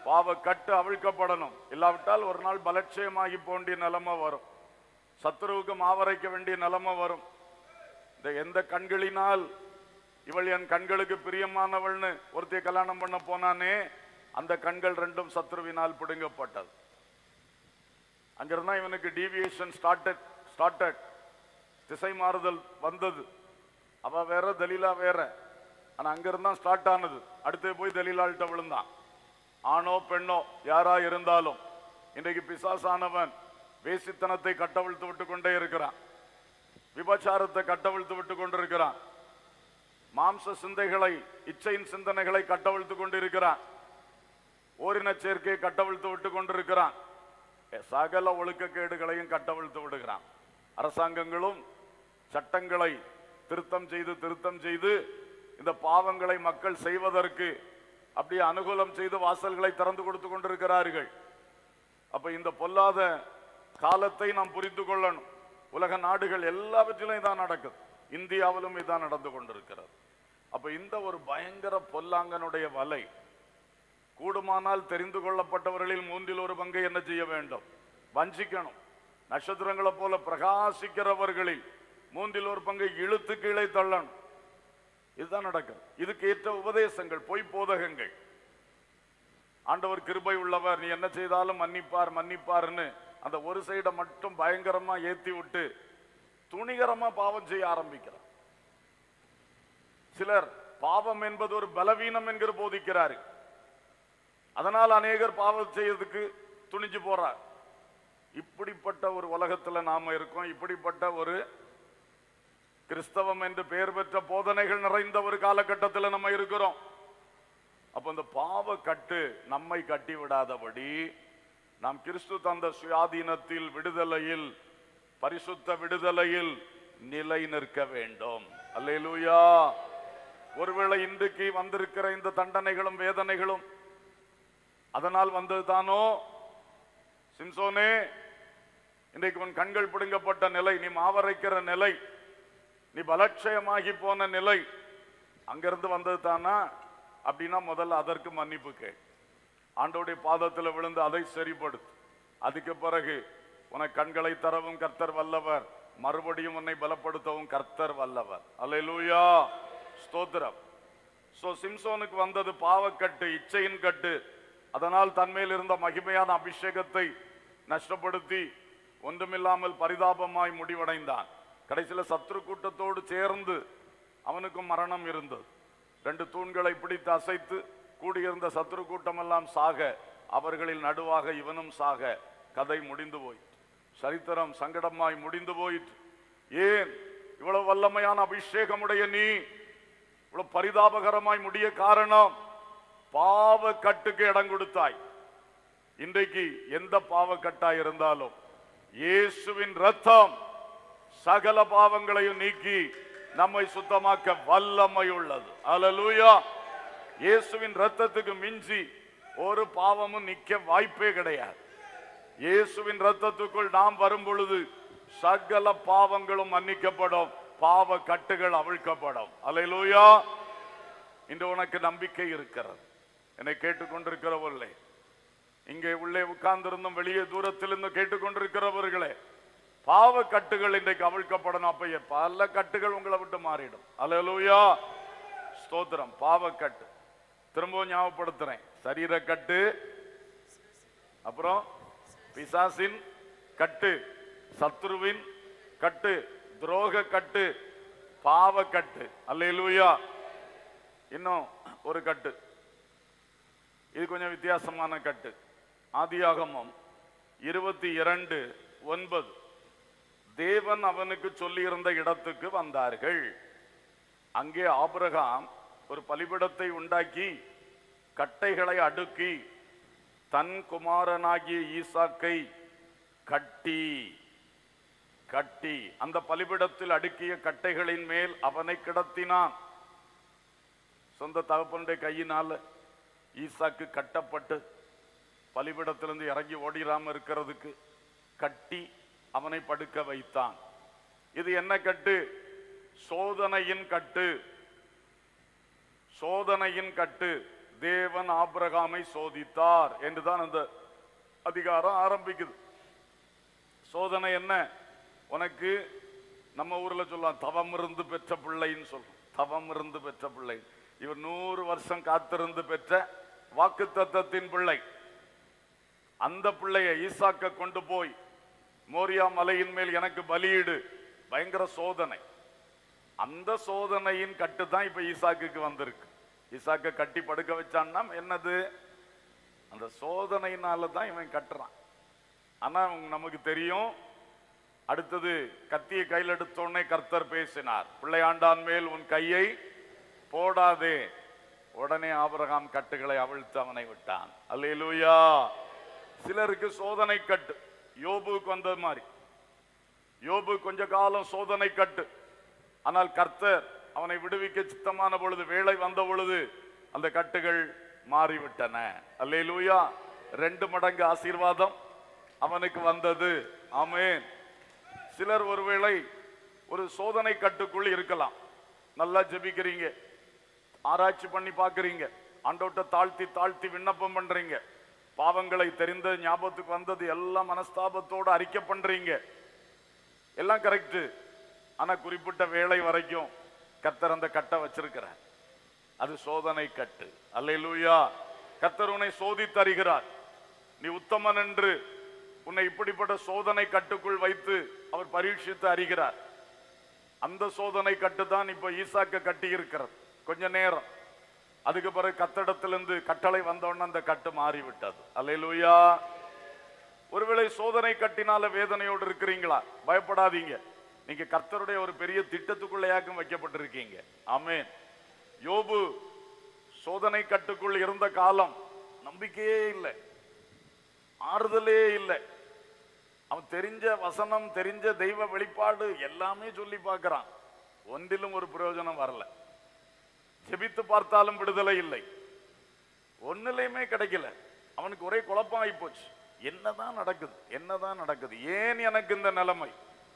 பாவ கட்டு அவிழ்க்கப்படணும். இல்லாவிட்டால் ஒரு நாள் பலட்சியமாகி போண்டிய நிலைமை வரும். சத்துருவுக்கு மாவரைக்க வேண்டிய நிலைமை வரும். இந்த எந்த கண்களினால் இவள் என் கண்களுக்கு பிரியமானவள்னு ஒருத்தைய கல்யாணம் பண்ண போனானே, அந்த கண்கள் ரெண்டும் சத்ருவினால் பிடுங்கப்பட்டது. அங்கிருந்தா இவனுக்கு டீவியேஷன் ஸ்டார்டட் ஸ்டார்டட் திசை மாறுதல் வந்தது. அவ வேற தலீலா வேற. ஆனா அங்கிருந்தா ஸ்டார்ட் ஆனது. அடுத்து போய் தலீலாள்கிட்ட விழுந்தான். ஆணோ பெண்ணோ யாரா இருந்தாலும் இன்றைக்கு பிசாசானவன் வேசித்தனத்தை கட்டவிழ்த்து விட்டு கொண்டே இருக்கிறான். விபச்சாரத்தை கட்டவிழ்த்து விட்டு கொண்டிருக்கிறான். மாம்ச சிந்தைகளை, இச்சையின் சிந்தனைகளை கட்டவிழ்த்து கொண்டிருக்கிறான். ஓரின சேர்க்கையை கட்டவிழ்த்து விட்டு கொண்டிருக்கிறான். சகல ஒழுக்கக்கேடுகளையும் கட்டவிழ்த்து விடுகிறான். அரசாங்கங்களும் சட்டங்களை திருத்தம் செய்து திருத்தம் செய்து இந்த பாவங்களை மக்கள் செய்வதற்கு அப்படியே அனுகூலம் செய்து வாசல்களை திறந்து கொடுத்து கொண்டிருக்கிறார்கள். அப்ப இந்த பொல்லாத காலத்தை நாம் புரிந்து கொள்ளணும். உலக நாடுகள் எல்லாவற்றிலும் இதான் நடக்குது. இந்தியாவிலும் இதான் நடந்து கொண்டிருக்கிறது. அப்ப இந்த ஒரு பயங்கர பொல்லாங்கனுடைய வலை கூடுமானால் தெரிந்து கொள்ளப்பட்டவர்களில் மூன்றில் ஒரு பங்கை என்ன செய்ய வேண்டும்? வஞ்சிக்கணும். நட்சத்திரங்களை போல பிரகாசிக்கிறவர்களில் மூன்றில் ஒரு பங்கை இழுத்து கீழே தள்ளணும். இதுதான் நடக்கும். இதுக்கு ஏற்ற உபதேசங்கள், பொய் போதகங்கள். ஆண்டவர் கிருபை உள்ளவர், நீ என்ன செய்தாலும் மன்னிப்பார் மன்னிப்பார்னு அந்த ஒரு சைடை மட்டும் பயங்கரமா ஏத்தி விட்டு துணிகரமா பாவம் செய்ய ஆரம்பிக்கிறார். சிலர் பாவம் என்பது ஒரு பலவீனம் என்கிற போதிக்கிறார்கள். அதனால் அநேகர் பாவம் செய்யறதுக்கு துணிஞ்சு போறார். இப்படிப்பட்ட ஒரு உலகத்துல நாம இருக்கோம். இப்படிப்பட்ட ஒரு கிறிஸ்தவம் என்று பெயர் பெற்ற போதனைகள் நிறைந்த ஒரு காலகட்டத்தில் நம்ம இருக்கிறோம். அப்ப இந்த பாவ கட்டு நம்மை கட்டி விடாதபடி நாம் கிறிஸ்து தந்த சுயாதீனத்தில், விடுதலையில், பரிசுத்த விடுதலையில் நிலை நிற்க வேண்டும். அல்லேலூயா. ஒருவேளை இன்றைக்கு வந்திருக்கிற இந்த தண்டனைகளும் வேதனைகளும் அதனால் வந்ததுதானோ? சிம்சோனே, இன்றைக்கு உன் கண்கள் பிடுங்கப்பட்ட நிலை, நீ மாவரைக்கிற நிலை, நீ பலட்சயமாகி போன நிலை அங்கிருந்து வந்தது தானா? அப்படின்னா முதல்ல அதற்கு மன்னிப்பு கேள். ஆண்டவருடைய பாதத்தில் விழுந்து அதை சரிப்படுத்து. அதுக்கு பிறகு உனக்கு கண்களை தரவும் கர்த்தர் வல்லவர், மறுபடியும் உன்னை பலப்படுத்தவும் கர்த்தர் வல்லவர். அல்லேலூயா, ஸ்தோத்திரம். சோ சிம்சோனுக்கு வந்தது பாவக்கட்டு, இச்சையின் கட்டு. அதனால் தன்மேல் இருந்த மகிமையான அபிஷேகத்தை நஷ்டப்படுத்தி ஒன்றுமில்லாமல் பரிதாபமாய் முடிவடைந்தான். கடைசியில் சத்ரு கூட்டத்தோடு சேர்ந்து அவனுக்கும் மரணம் இருந்தது. ரெண்டு தூண்களை பிடித்து அசைத்து கூடியிருந்த சத்ரு கூட்டம் எல்லாம் சாக, அவர்களில் நடுவாக இவனும் சாக, கதை முடிந்து போயிற்று. சரித்திரம் சங்கடமாய் முடிந்து போயிற்று. ஏன் இவ்வளவு வல்லமையான அபிஷேகமுடைய நீ இவ்வளவு பரிதாபகரமாய் முடிய காரணம்? பாவ கட்டுக்கு இடம் கொடுத்தாய். இன்றைக்கு எந்த பாவ கட்டாய் இருந்தாலும் இயேசுவின் ரத்தம் சகல பாவங்களையும் நீக்கி நம்மை சுத்தமாக்க வல்லமை உள்ளது. அல்லேலூயா. இயேசுவின் ரத்தத்துக்கு மிஞ்சி ஒரு பாவமும் நிக்க வாய்ப்பே கிடையாது. இயேசுவின் ரத்தத்துக்குள் நாம் வரும் பொழுது சகல பாவங்களும் மன்னிக்கப்படும், பாவ கட்டுகள் அவிழ்க்கப்படும். அல்லேலூயா. இன்று உனக்கு நம்பிக்கை இருக்கிறது. என்னை கேட்டுக்கொண்டிருக்கிறவர்களே, இங்கே உள்ளே உட்கார்ந்திருந்தும் வெளியே தூரத்திலிருந்து கேட்டுக்கொண்டிருக்கிறவர்களே, பாவ கட்டுகள் இன்றைக்கு அவிழ்க்கப்படணும். அப்ப பல கட்டுகள் உங்களை விட்டு மாறிடும். அல்லேலூயா, ஸ்தோத்திரம். பாவ கட்டு திரும்பவும் ஞாபகப்படுத்துறேன். சரீர கட்டு, அப்புறம் பிசாசின் கட்டு, சத்ருவின் கட்டு, துரோக கட்டு, பாவ கட்டு. அல்லேலூயா. இன்னும் ஒரு கட்டு, இது கொஞ்சம் வித்தியாசமான கட்டு. ஆதியாகமம் இருபத்தி இரண்டு ஒன்பது. தேவன் அவனுக்கு சொல்லியிருந்த இடத்துக்கு வந்தார்கள். அங்கே ஆபிரகாம் ஒரு பலிபீடத்தை உண்டாக்கி கட்டைகளை அடுக்கி தன் குமாரனாகிய ஈசாக்கை கட்டி கட்டி அந்த பலிபீடத்தில் அடுக்கிய கட்டைகளின் மேல் அவனை கிடத்தினான். சொந்த தகப்பனுடைய கையினால ஈசாக்கு கட்டப்பட்டு பலிபீடத்திலிருந்து இறங்கி ஓடிராம இருக்கிறதுக்கு கட்டி அவனை படுக்க வைத்தான். இது என்ன கட்டு? சோதனையின் கட்டு. சோதனையின் கட்டு, தேவன் ஆபிரகாமை சோதித்தார் என்றுதான் அந்த அதிகாரம் ஆரம்பிக்குது. சோதனை என்ன? உனக்கு நம்ம ஊர்ல சொல்லலாம் தவம் இருந்து பெற்ற பிள்ளைன்னு சொல்றோம். தவம் இருந்து பெற்ற பிள்ளை. இவர் நூறு வருஷம் காத்திருந்து பெற்ற வாக்குத்தத்தத்தின் பிள்ளை. அந்த பிள்ளையை ஈசாக்க கொண்டு போய் மோரியா மலையின் மேல் எனக்கு பலியிடு. பயங்கர சோதனை. அந்த சோதனையின் கட்டு தான் இப்ப ஈசாக்குக்கு வந்திருக்கு. ஈசாக்க கட்டி படுக்க வச்சான்னா என்னது? அந்த சோதனையினால தான் இவன் கட்டுறான். ஆனா நமக்கு தெரியும், அடுத்தது கத்தியை கையில் எடுத்தோடனே கர்த்தர் பேசினார், பிள்ளையாண்டான் மேல் உன் கையை போடாதே. உடனே ஆபிரகாம் கட்டுகளை அவிழ்த்து அவனை விட்டான். அல்லேலூயா. சிலருக்கு சோதனை கட்டு யோபுக்கு வந்தது மாதிரி. யோபு கொஞ்ச காலம் சோதனை கட்டு. ஆனால் கர்த்தர் அவனை விடுவிக்க சித்தமான பொழுது, வேளை வந்த பொழுது அந்த கட்டுகள் மாறிவிட்டன. அல்லேலூயா. ரெண்டு மடங்கு ஆசீர்வாதம் அவனுக்கு வந்தது. ஆமென். சிலர் ஒருவேளை ஒரு சோதனை கட்டுக்குள் இருக்கலாம். நல்லா ஜெபிக்கிறீங்க, ஆராய்ச்சி பண்ணி பார்க்கறீங்க, ஆண்டவர்ட்ட தாழ்த்தி தாழ்த்தி விண்ணப்பம் பண்றீங்க, பாவங்களை தெரிந்த ஞாபகத்துக்கு வந்தது எல்லாம் மனஸ்தாபத்தோடு அறிக்கை பண்றீங்க, எல்லாம் கரெக்ட். ஆனா குறிப்பிட்ட வேளை வரைக்கும் கர்த்தர் அந்த கட்டை வச்சிருக்கிறார். அது சோதனை கட்டு. அல்லேலூயா. கர்த்தர் உன்னை சோதித்து அறிகிறார். நீ உத்தமன் என்று உன்னை இப்படிப்பட்ட சோதனை கட்டுக்குள் வைத்து அவர் பரீட்சித்து அறிகிறார். அந்த சோதனை கட்டு தான் இப்ப ஈசாக்க கட்டி இருக்கிறது. கொஞ்ச நேரம், அதுக்கு பிறகு கத்தடத்திலிருந்து கட்டளை வந்தோன்னு அந்த கட்டு மாறிவிட்டது. அல்லேலூயா. ஒருவேளை சோதனை கட்டினால வேதனையோடு இருக்கிறீங்களா? பயப்படாதீங்க. நீங்க கர்த்தருடைய ஒரு பெரிய திட்டத்துக்குள்ளையாக்கும் வைக்கப்பட்டிருக்கீங்க. ஆமென். யோபு சோதனை கட்டுக்குள் இருந்த காலம் நம்பிக்கையே இல்லை, ஆறுதலே இல்லை. அவன் தெரிஞ்ச வசனம், தெரிஞ்ச தெய்வ வெளிப்பாடு எல்லாமே சொல்லி பார்க்கிறான். ஒன்றிலும் ஒரு பிரயோஜனம் வரல. ஜெபித்து பார்த்தாலும் விடுதலை இல்லை. ஒன்னிலையுமே கிடைக்கல. அவனுக்கு ஒரே குழப்பம் ஆகி போச்சு. என்னதான் நடக்குது, என்னதான் நடக்குது, ஏன் எனக்கு இந்த நிலைமை?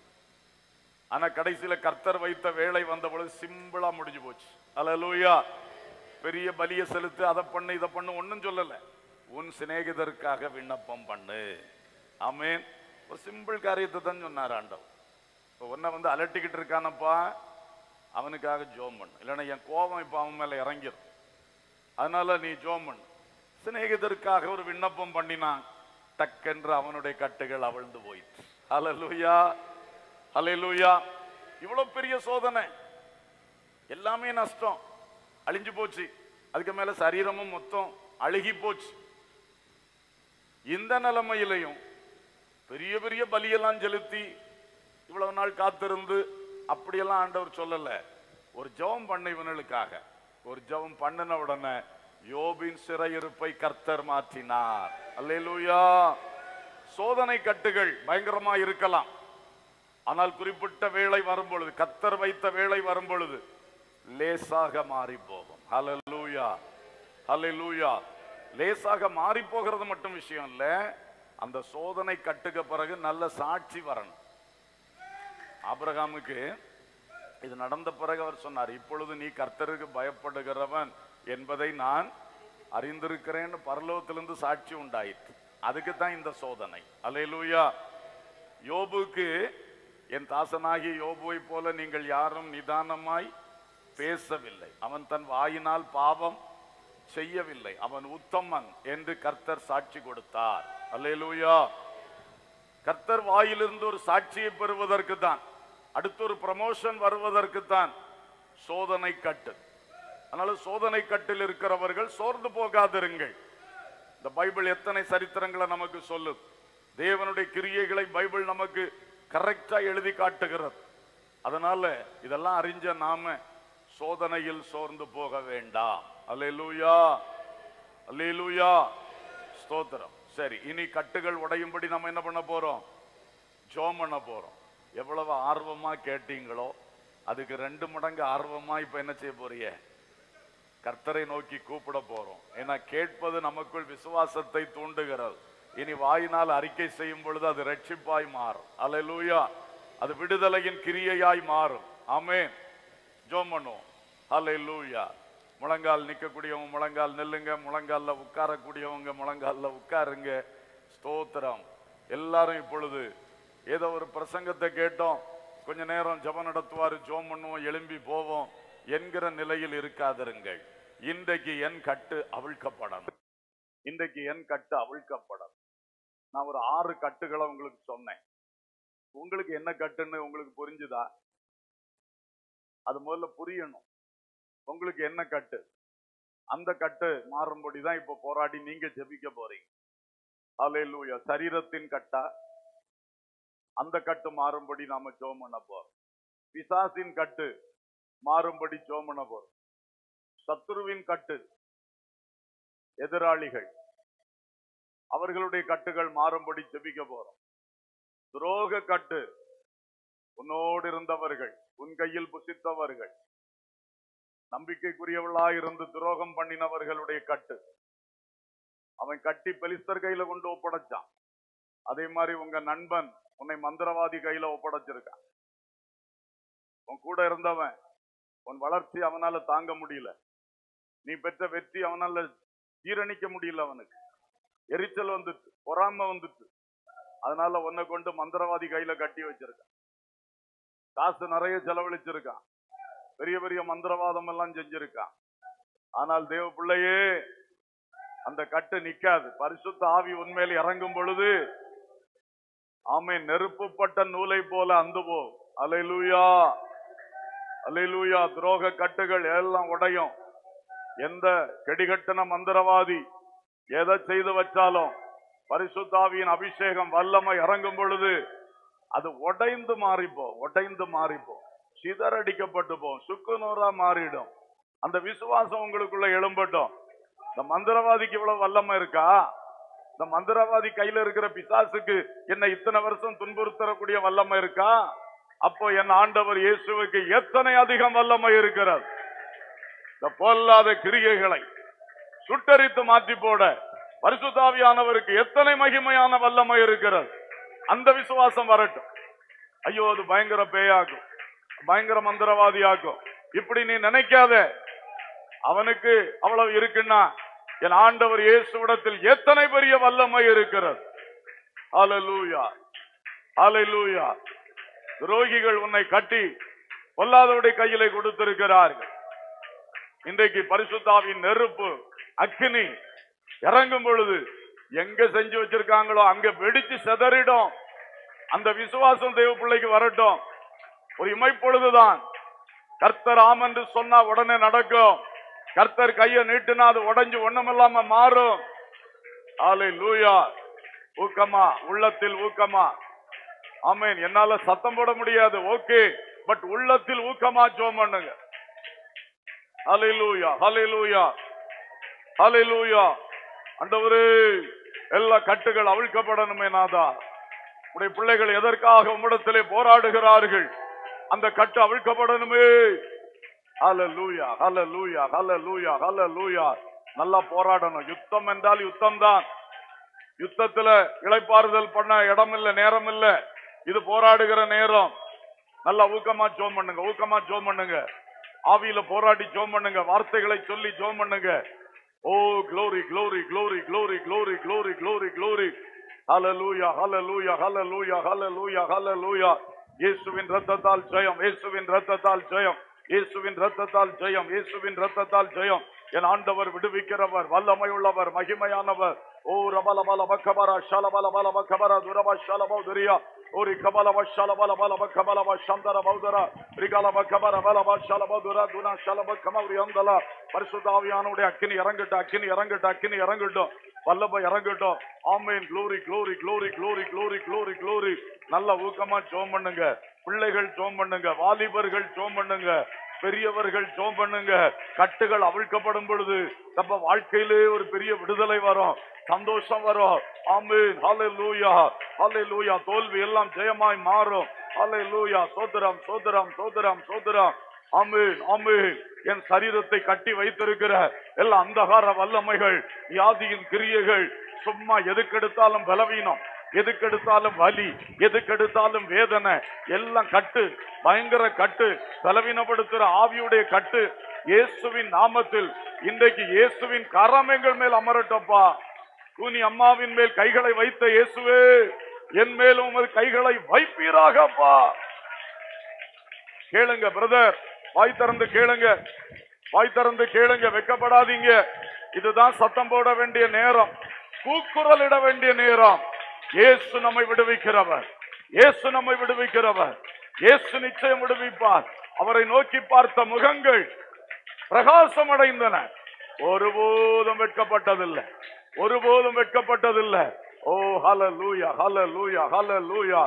ஆனா கடைசியில கர்த்தர் வைத்த வேலை வந்த பொழுது சிம்பிளா முடிஞ்சு போச்சு. அல்லேலூயா. பெரிய பலிய செலுத்து, அதை பண்ணு, இதை பண்ணு ஒன்னும் சொல்லல. உன் சிநேகிதருக்காக விண்ணப்பம் பண்ணு. ஆமென். ஒரு சிம்பிள் காரியத்தை தான் சொன்னார் ஆண்டவர். இப்போ ஒன்ன வந்து அலட்டிக்கிட்டு இருக்கானப்பா, அவனுக்காக ஜோம் பண்ணு, இல்லைன்னா என் கோபம் இப்போ அவன் மேல இறங்கிடும். அதனால நீ ஜோம் பண்ணு. சிநேகிதருக்காக ஒரு விண்ணப்பம் பண்ணினான். டக்கென்று அவனுடைய கட்டுகள் அவிழ்ந்து போயிற்று. அல்லேலூயா. அல்லேலூயா. இவ்வளவு பெரிய சோதனை, எல்லாமே நஷ்டம், அழிஞ்சு போச்சு. அதுக்கு மேல சரீரமும் மொத்தம் அழுகி போச்சு. இந்த நிலைமையிலையும் பெரிய பெரிய பலியெல்லாம் செலுத்தி இவ்வளவு நாள் காத்திருந்து அப்படியெல்லாம் ஆண்டவர் சொல்லல. ஒரு ஜெபம் பண்ண இவனுக்காக ஒரு ஜெபம் பண்ணின உடனே யோபின் சிறையிருப்பை கர்த்தர் மாற்றினார். அல்லேலூயா. சோதனை கட்டுகள் பயங்கரமா இருக்கலாம். ஆனால் குறிப்பிட்ட வேளை வரும் பொழுது, கர்த்தர் வைத்த வேளை வரும் பொழுது லேசாக மாறி போகும். ஹல்லேலூயா. ஹல்லேலூயா. லேசாக மாறி போகிறது மட்டும் விஷயம் இல்ல, அந்த சோதனை கட்டுக்கு பிறகு நல்ல சாட்சி வரணும். ஆபிரகாமுக்கு இது நடந்த பிறகு அவர் சொன்னார், இப்பொழுது நீ கர்த்தருக்கு பயப்படுகிறவன் என்பதை நான் அறிந்திருக்கிறேன்னு பரலோகத்திலிருந்து சாட்சி உண்டாயிற்று. அதுக்கு தான் இந்த சோதனை. அல்லேலூயா. யோபுக்கு, என் தாசனாகி யோபுவை போல நீங்கள் யாரும் நிதானமாய் பேசவில்லை, அவன் தன் வாயினால் பாவம் செய்யவில்லை, அவன் உத்தமன் என்று கர்த்தர் சாட்சி கொடுத்தார். அல்லேலூயா. கர்த்தர் வாயிலிருந்து ஒரு சாட்சியை பெறுவதற்கு தான், அடுத்த ஒரு ப்ரமோஷன் வருவதற்கு தான் சோதனை கட்டு. அதனால சோதனை கட்டில் இருக்கிறவர்கள் சோர்ந்து போகாதிருங்கள். இந்த பைபிள் எத்தனை சரித்திரங்களை நமக்கு சொல்லுது. தேவனுடைய கிரியைகளை பைபிள் நமக்கு கரெக்டா எழுதி காட்டுகிறது. அதனால இதெல்லாம் அறிஞ்ச நாம சோதனையில் சோர்ந்து போக வேண்டாம். அல்லேலூயா. அல்லேலூயா. ஸ்தோத்திரம். சரி, இனி கட்டுகள் உடையும்படி நம்ம என்ன பண்ண போறோம்? ஜெபம் பண்ண போறோம். எவ்வளவு ஆர்வமா கேட்டீங்களோ அதுக்கு ரெண்டு மடங்கு ஆர்வமா இப்ப என்ன செய்ய போறீங்க? கர்த்தரை நோக்கி கூப்பிட போறோம். ஏன்னா கேட்பது நமக்குள் விசுவாசத்தை தூண்டுகிறது. இனி வாயினால் அறிக்கை செய்யும் பொழுது அது ரட்சிப்பாய் மாறும். அல்லேலூயா. அது விடுதலையின் கிரியையாய் மாறும். ஆமென். ஜெபம் பண்ணுவோம். அல்லேலூயா. முழங்கால் நிற்கக்கூடியவங்க முழங்கால் நில்லுங்க, முழங்கால உட்காரக்கூடியவங்க முழங்கால உட்காருங்க. ஸ்தோத்திரம். எல்லாரும் இப்பொழுது ஏதோ ஒரு பிரசங்கத்தை கேட்டோம், கொஞ்ச நேரம் ஜெபம் நடத்துவாரு, ஜெபம் பண்ணுவோம், எழும்பி போவோம் என்கிற நிலையில் இருக்காதிருங்கள். இன்றைக்கு என் கட்டு அவிழ்க்கப்படணும். இன்றைக்கு என் கட்டு அவிழ்க்கப்படணும். நான் ஒரு ஆறு கட்டுகளை உங்களுக்கு சொன்னேன். உங்களுக்கு என்ன கட்டுன்னு உங்களுக்கு புரிஞ்சுதா? அது முதல்ல புரியணும். உங்களுக்கு என்ன கட்டு, அந்த கட்டு மாறும்படிதான் இப்ப போராடி நீங்க ஜெபிக்க போறீங்க. அல்லேலூயா. சரீரத்தின் கட்டா, அந்த கட்டு மாறும்படி நாம ஜெபம் பண்ண போறோம். பிசாசின் கட்டு மாறும்படி ஜெபம் பண்ண போறோம். சத்துருவின் கட்டு, எதிராளிகள் அவர்களுடைய கட்டுகள் மாறும்படி ஜெபிக்க போறோம். துரோக கட்டு, உன்னோடு இருந்தவர்கள், உன் கையில் புசித்தவர்கள், நம்பிக்கைக்குரியவர்களாய் இருந்து துரோகம் பண்ணினவர்களுடைய கட்டு, அவன் கட்டி பெலிஸ்தர் கையில கொண்டு ஒப்படைச்சான். அதே மாதிரி உங்க நண்பன் உன்னை மந்திரவாதி கையில ஒப்படைச்சிருக்கான். உன் கூட இருந்தவன், உன் வளர்ச்சி அவனால தாங்க முடியல, நீ பெற்ற வெற்றி அவனால ஜீரணிக்க முடியல, அவனுக்கு எரிச்சல் வந்துட்டு, பொறாமை வந்துட்டு, அதனால உன்னை கொண்டு மந்திரவாதி கையில கட்டி வச்சிருக்கான். காசு நிறைய செலவழிச்சிருக்கான், பெரிய பெரிய மந்திரவாதம் எல்லாம் செஞ்சிருக்கான். ஆனால் தேவ பிள்ளையே, அந்த கட்டு நிக்காது. பரிசுத்த ஆவி உண்மையில் இறங்கும் பொழுது ஆமென், நெருப்புப்பட்ட நூலை போல அந்து போ. அல்லேலூயா, அல்லேலூயா. துரோக கட்டுகள் எல்லாம் உடையும். எந்த கெடிகட்டன மந்திரவாதி எதை செய்து வச்சாலும் பரிசுத்த ஆவியின் அபிஷேகம் வல்லமை இறங்கும் பொழுது அது உடைந்து மாறிப்போ, உடைந்து மாறிப்போ, சிதறடிக்கப்பட்டு போம், சுக்குநூறா மாறிடும். அந்த விசுவாசம் உங்களுக்குள்ள எழும்பட்டும். இந்த மந்திரவாதிக்கு இவ்வளவு வல்லமை இருக்கா? இந்த மந்திரவாதி கையில இருக்கிற பிசாசுக்கு என்ன இத்தனை வருஷம் துன்புறுத்தக்கூடிய வல்லமை இருக்கா? அப்போ என் ஆண்டவர் இயேசுவுக்கு எத்தனை அதிகம் வல்லமை இருக்கிறது. இந்த பொல்லாத கிரியைகளை சுட்டரித்து மாற்றி போட பரிசுத்த ஆவியானவருக்கு எத்தனை மகிமையான வல்லமை இருக்கிறது. அந்த விசுவாசம் வரட்டும். ஐயோ, அது பயங்கர பேயாகும், பயங்கர மந்திரவாதியாகும், இப்படி நீ நினைக்காத. அவனுக்கு அவ்வளவு இருக்குன்னா என் ஆண்டவர் இயேசுவிடத்தில் எத்தனை பெரிய வல்லமை இருக்கிறது. ஹல்லேலூயா, ஹல்லேலூயா. துரோகிகள் உன்னை கட்டி பொல்லாதவருடைய கையிலே கொடுத்திருக்கிறார்கள். இன்றைக்கு பரிசுத்த ஆவியின் நெருப்பு அக்கினி இறங்கும் பொழுது எங்க செஞ்சு வச்சிருக்காங்களோ அங்க வெடிச்சு செதறிடும். அந்த விசுவாசம் தேவ பிள்ளைக்கு வரட்டும். ஒரு இமைப்பொழுதுதான். கர்த்தர் ஆம் என்று சொன்னா உடனே நடக்கும். கர்த்தர் கையை நீட்டினா அது உடைஞ்சு ஒண்ணுமில்லாம மாறும். அல்லேலூயா. ஊக்கமா, உள்ளத்தில் ஊக்கமா. ஆமென். என்னால சத்தம் போட முடியாது, ஓகே, பட் உள்ளத்தில் ஊக்கமா ஜெபம் பண்ணுங்க. அல்லேலூயா, அல்லேலூயா, அல்லேலூயா. ஆண்டவரே, எல்லா கட்டுகள் அவிழ்க்கப்படணுமே நாதா. உடைய பிள்ளைகள் எதற்காக உம்மிடத்திலே போராடுகிறார்கள், அந்த கட்டு அவிழ்க்கப்படணுமே. ஹல்லேலூயா, ஹல்லேலூயா, ஹல்லேலூயா, ஹல்லேலூயா. நல்லா போராடணும். யுத்தம் என்றால் யுத்தம் தான். யுத்தத்துல இளைப்பாறுதல் பண்ண இடம் இல்ல, நேரம் இல்ல. இது போராடுகிற நேரம். நல்லா ஊக்கமா ஜெபம் பண்ணுங்க, ஊக்கமா ஜெபம் பண்ணுங்க. ஆவியில போராடி ஜெபம் பண்ணுங்க. வார்த்தைகளை சொல்லி ஜெபம் பண்ணுங்க. ஓ glory, glory, glory, glory, glory, glory, glory, glory. Hallelujah, hallelujah, hallelujah, hallelujah, hallelujah. இயேசுவின் இரத்தத்தால் ஜெயம், இயேசுவின் இரத்தத்தால் ஜெயம், இயேசுவின் இரத்தத்தால் ஜெயம், இயேசுவின் இரத்தத்தால் ஜெயம். என் ஆண்டவர் விடுவிக்கிறவர், வல்லமை உள்ளவர், மகிமையானவர். ஓ ரபலபல பக்கபரா ஷலபல பல பக்கபரா துரப ஷலபௌதரியா ஓரி கபல வஷலபல பல பக்கபல வஷந்தர பௌதரா ரிகல பக்கபர பல வஷலபௌதரா துனா ஷலப கமரி அந்தல. பரிசுத்த ஆவியானவருடைய அக்கினி இறங்கட்டும், அக்கினி இறங்கட்டும், அக்கினி இறங்கட்டும், வல்லமை இறங்கட்டும். ஆமென். glory, glory, glory, glory, glory, glory, glory. நல்ல ஊக்கமா ஜெபம் பண்ணுங்க. பிள்ளைகள் ஜெபம் பண்ணுங்க, வாலிபர்கள் ஜெபம் பண்ணுங்க, பெரியவர்கள் ஜெபம் பண்ணுங்க. கட்டுகள் அவிழ்க்கப்படும் பொழுது நம்ம வாழ்க்கையிலே ஒரு பெரிய விடுதலை வரும், சந்தோஷம் வரும். ஆமென். ஹல்லேலூயா, ஹல்லேலூயா. தோல்வி எல்லாம் ஜெயமாய் மாறும். ஹல்லேலூயா. சோதரம், சோதரம், சோதரம், சோதரம். ஆமென், ஆமென். என் சரீரத்தை கட்டி வைத்திருக்கிற எல்லா அந்தகார வல்லமைகள், வியாதியின் கிரியைகள், சும்மா எதுக்கெடுத்தாலும் பலவீனம், எதுக்கெடுத்தாலும் வலி, எதுக்கெடுத்தாலும் வேதனை, எல்லாம் கட்டு, பயங்கர கட்டு, பலவீனப்படுத்துற ஆவியுடைய கட்டு இயேசுவின் நாமத்தில் இன்றைக்கு இயேசுவின் கரம் எங்கள் மேல் அமரட்டப்பா. கூனி அம்மாவின் மேல் கைகளை வைத்த இயேசுவே, என் மேலும் உமது கைகளை வைப்பீராகப்பா. கேளுங்க பிரதர், வாய் திறந்து கேளுங்க, வாய் திறந்து கேளுங்க, வெக்கப்படாதீங்க. இதுதான் சத்தம் போட வேண்டிய நேரம், கூக்குரலிட வேண்டிய நேரம். இயேசு நம்மை விடுவிக்கிறவர், இயேசு நம்மை விடுவிக்கிறவர், இயேசு நிச்சயம் விடுவிப்பார். அவரை நோக்கி பார்த்த முகங்கள் பிரகாசம் அடைந்தன, ஒருபோதும் வெட்கப்பட்டதில்லை, ஒருபோதும் வெட்கப்பட்டதில்லை. ஓ ஹல்லேலூயா, ஹல்லேலூயா, ஹல்லேலூயா.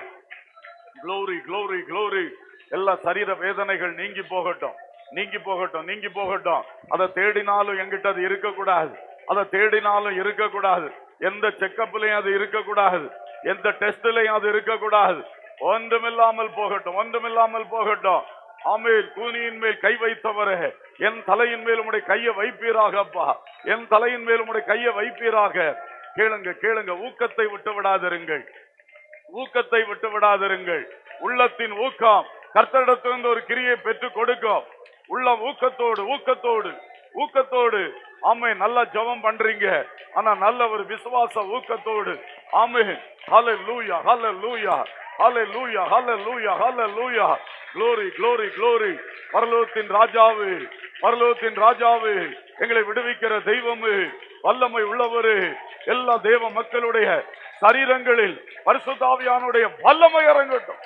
glory glory glory. எல்லா சரீர வேதனைகள் நீங்கி போகட்டும், நீங்கி போகட்டும், நீங்கி போகட்டும். அதை தேடினாலும் எங்கிட்ட அது இருக்கக்கூடாது, அதை தேடினாலும் இருக்கக்கூடாது. எந்த செக்கப்லயும் அது இருக்கக்கூடாது, எந்த டெஸ்ட்லயும் அது இருக்கக்கூடாது. ஒன்றுமில்லாமல் போகட்டும், ஒன்றுமில்லாமல் போகட்டும். ஆமென். கூனியின் மேல் கை வைத்தவரே, என் தலையின் மேல் உம்முடைய கையை வைப்பீராகப்பா, என் தலையின் மேல் உம்முடைய கையை வைப்பீராக. கேளுங்க கேளுங்க, ஊக்கத்தை விட்டு விடாதிருங்கள், ஊக்கத்தை விட்டு விடாதிருங்கள். உள்ளத்தின் ஊக்கம் கர்த்தரிடத்திலிருந்து ஒரு கிரியை பெற்றுக் கொடுக்கும். உள்ள ஊக்கத்தோடு ஊக்கத்தோடு ஊக்கத்தோடு ஆமென். நல்ல ஜெபம் பண்றீங்க, ஆனா நல்ல ஒரு விசுவாச ஊக்கத்தோடு. ஆமென். ஹல்லேலூயா, ஹல்லேலூயா, ஹல்லேலூயா, ஹல்லேலூயா, ஹல்லேலூயா. glory glory glory. பரலோகத்தின் ராஜாவே, பரலோகத்தின் ராஜாவே, எங்களை விடுவிக்கிற தெய்வமே, வல்லமை உள்ளவரே, எல்லா தேவ மக்களுடைய சரீரங்களில் பரிசுத்த ஆவியானுடைய வல்லமை இறங்கட்டும்.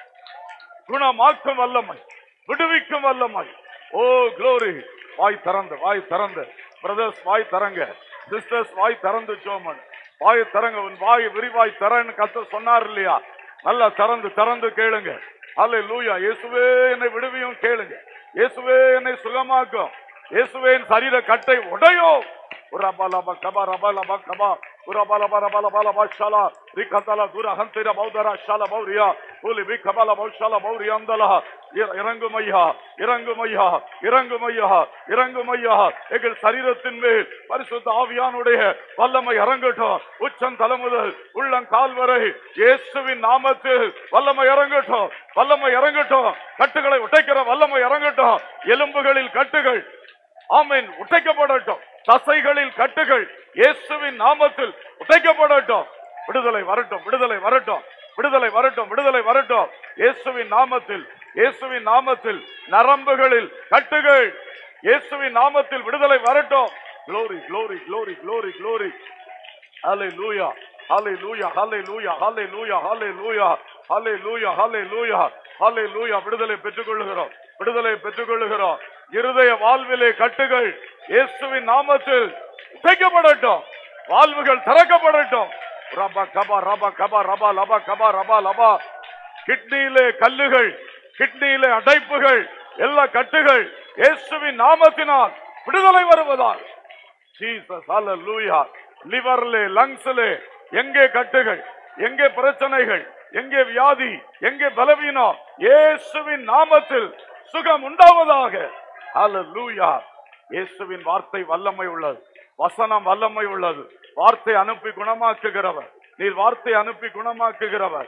குணமாக்கும் வல்லமை, விடுவிக்கும் வல்லமை. ஓ glory. வாய் திறந்து, வாய் திறந்து பிரதர்ஸ், வாய் தரங்க, சிஸ்டர்ஸ் வாய் திறந்து சோமன், வாய் தரங்க. உன் வாய் விரிவாய் தரன்னு கர்த்தர் சொன்னார் இல்லையா? நல்லா திறந்து திறந்து கேளுங்க. ஹல்லேலூயா. இயேசுவே என்னை விடுவியும் கேளுங்க, இயேசுவே என்னை சுகமாக்கும், இயேசுவே என் சரீர கட்டை உடையும். உரபலப கபா ரபலப கபா உரபலப ரபலப ஷாலா ரிகதல துரஹந்திர பௌதர ஷால பௌரியா உலி விகபல பௌஷால பௌரியந்தல. இறங்கும் ஐயா, இறங்கும் ஐயா, இறங்கும் ஐயா, இறங்கும் ஐயா. எங்கள் சரீரத்தின் மேல் பரிசுத்த ஆவியானுடைய வல்லமை இறங்கட்டும். உச்சம் தலை முதல் உள்ளங்கால் வரை இயேசுவின் நாமத்தில் வல்லமை இறங்கட்டும், வல்லமை இறங்கட்டும். கட்டுகளை உடைக்கிற வல்லமை இறங்கட்டும். எலும்புகளில் கட்டுகள் ஆமென் உடைக்கப்படட்டும், தசைகளில் கட்டுகள் இயேசுவின் நாமத்தில் உடைக்கப்படட்டும். விடுதலை வரட்டும், விடுதலை வரட்டும், விடுதலை வரட்டும், விடுதலை வரட்டும். இயேசுவின் நாமத்தில், இயேசுவின் நாமத்தில் நரம்புகளில் கட்டுகள் இயேசுவின் நாமத்தில் விடுதலை வரட்டும். glory glory glory glory glory. hallelujah hallelujah hallelujah hallelujah hallelujah hallelujah hallelujah hallelujah. விடுதலை பெற்றுக் கொள்ளுகிறோம், விடுதலை பெற்றுக் கொள்ளுகிறோம். இருதய வாழ்விலே கட்டுகள் இயேசுவின் நாமத்தில் உடைக்கப்படட்டும், வாழ்வுகள் திறக்கப்படட்டும். ரபா கபா ரபா கபா ரபா லபா கபா ரபா லபா. கிட்னியிலே கல்லுகள், கிட்னியிலே அடைப்புகள், எல்லா கட்டுகள் இயேசுவின் நாமத்தினால் விடுதலை வருவதால். ஜீசஸ் ஹல்லேலூயா. லிவர்லே, லங்ஸ்லே எங்கே கட்டுகள், எங்கே பிரச்சனைகள், எங்கே வியாதி, எங்கே பலவீனம், இயேசுவின் நாமத்தில் சுகம் உண்டாவதாக. ஹல்லேலூயா. இயேசுவின் வார்த்தை வல்லமை உள்ளது, வசனம் வல்லமை உள்ளது. வார்த்தை அனுப்பி குணமாக்குகிறவர், நீர் வார்த்தை அனுப்பி குணமாக்குகிறவர்.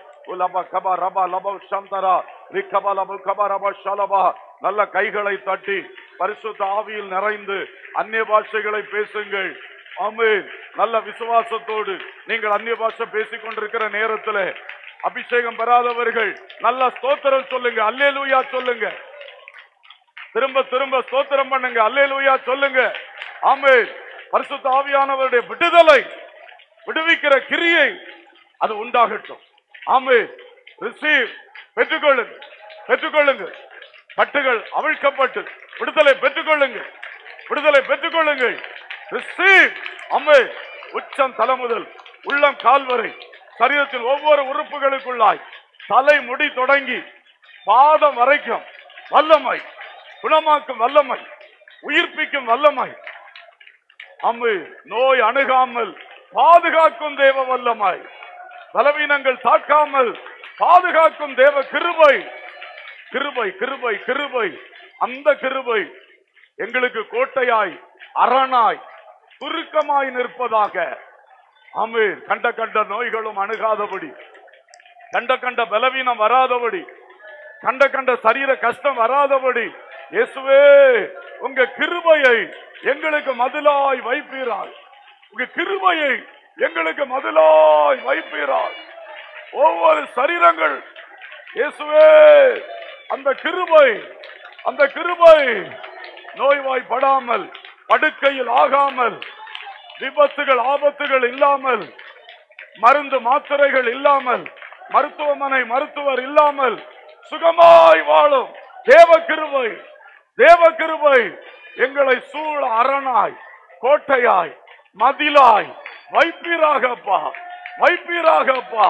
நல்ல கைகளை தட்டி பரிசுத்த ஆவியில் நிறைந்து அந்நிய பாஷைகளை பேசுங்கள். ஆமென். நல்ல விசுவாசத்தோடு நீங்கள் அந்நிய பாஷை பேசிக் கொண்டிருக்கிற நேரத்தில் அபிஷேகம் பெறாதவர்கள் நல்ல ஸ்தோத்திரம் சொல்லுங்க, அல்லேலூயா சொல்லுங்க. திரும்ப திரும்ப ஸ்தோத்திரம் பண்ணுங்க, அல்லேலூயா சொல்லுங்க. ஆமென். பரிசுத்த ஆவியானவருடைய விடுதலை, விடுவிக்கிற கிரியை அது உண்டாகட்டும். ஆமென். ரிசீவ், பெற்றுக்கொள்ளுங்க, பெற்றுக்கொள்ளுங்க. கட்டுகள் அவிழ்க்கப்பட்டு விடுதலை பெற்றுக்கொள்ளுங்க, விடுதலை பெற்றுக்கொள்ளுங்கள். ரிசீவ். ஆமென். உச்சம் தலை முதல் உள்ளம் கால் வரை சரீரத்தில் ஒவ்வொரு உறுப்புகளுக்குள்ளாய் தலை முடி தொடங்கி பாதம் வரைக்கும் வல்லமை, குணமாக்கும் வல்லமை, உயிர்ப்பிக்கும் வல்லமை. அம்மு நோய் அணுகாமல் பாதுகாக்கும் தேவ வல்லமை, பலவீனங்கள் தாக்காமல் பாதுகாக்கும் தேவ கிருபை, கிருபை கிருபை கிருபை. அந்த கிருபை எங்களுக்கு கோட்டையாய், அரணாய், சுருக்கமாய் நிற்பதாக. ஆமென். கண்ட கண்ட நோய்களும் அணுகாதபடி, கண்ட கண்ட பலவீனம் வராதபடி, கண்ட கண்ட சரீர கஷ்டம் வராதபடி இயேசுவே உங்க கிருபையை எங்களுக்கு மதிலாய் வைப்பீராய். உங்க கிருபையை எங்களுக்கு மதிலாய் வைப்பீராய். ஒவ்வொரு சரீரங்கள் இயேசுவே அந்த கிருபை அந்த கிருபை நோய்வாய்ப்படாமல், படுக்கையில் ஆகாமல், விபத்துகள் ஆபத்துகள் இல்லாமல், மருந்து மாத்திரைகள் இல்லாமல், மருத்துவமனை மருத்துவர் இல்லாமல் சுகமாய் வாழும் தேவ கிருபை தேவ கிருபை எங்களை சூழ அரணாய், கோட்டையாய், மதிலாய் வைப்பீராகப்பா வைப்பீராகப்பா.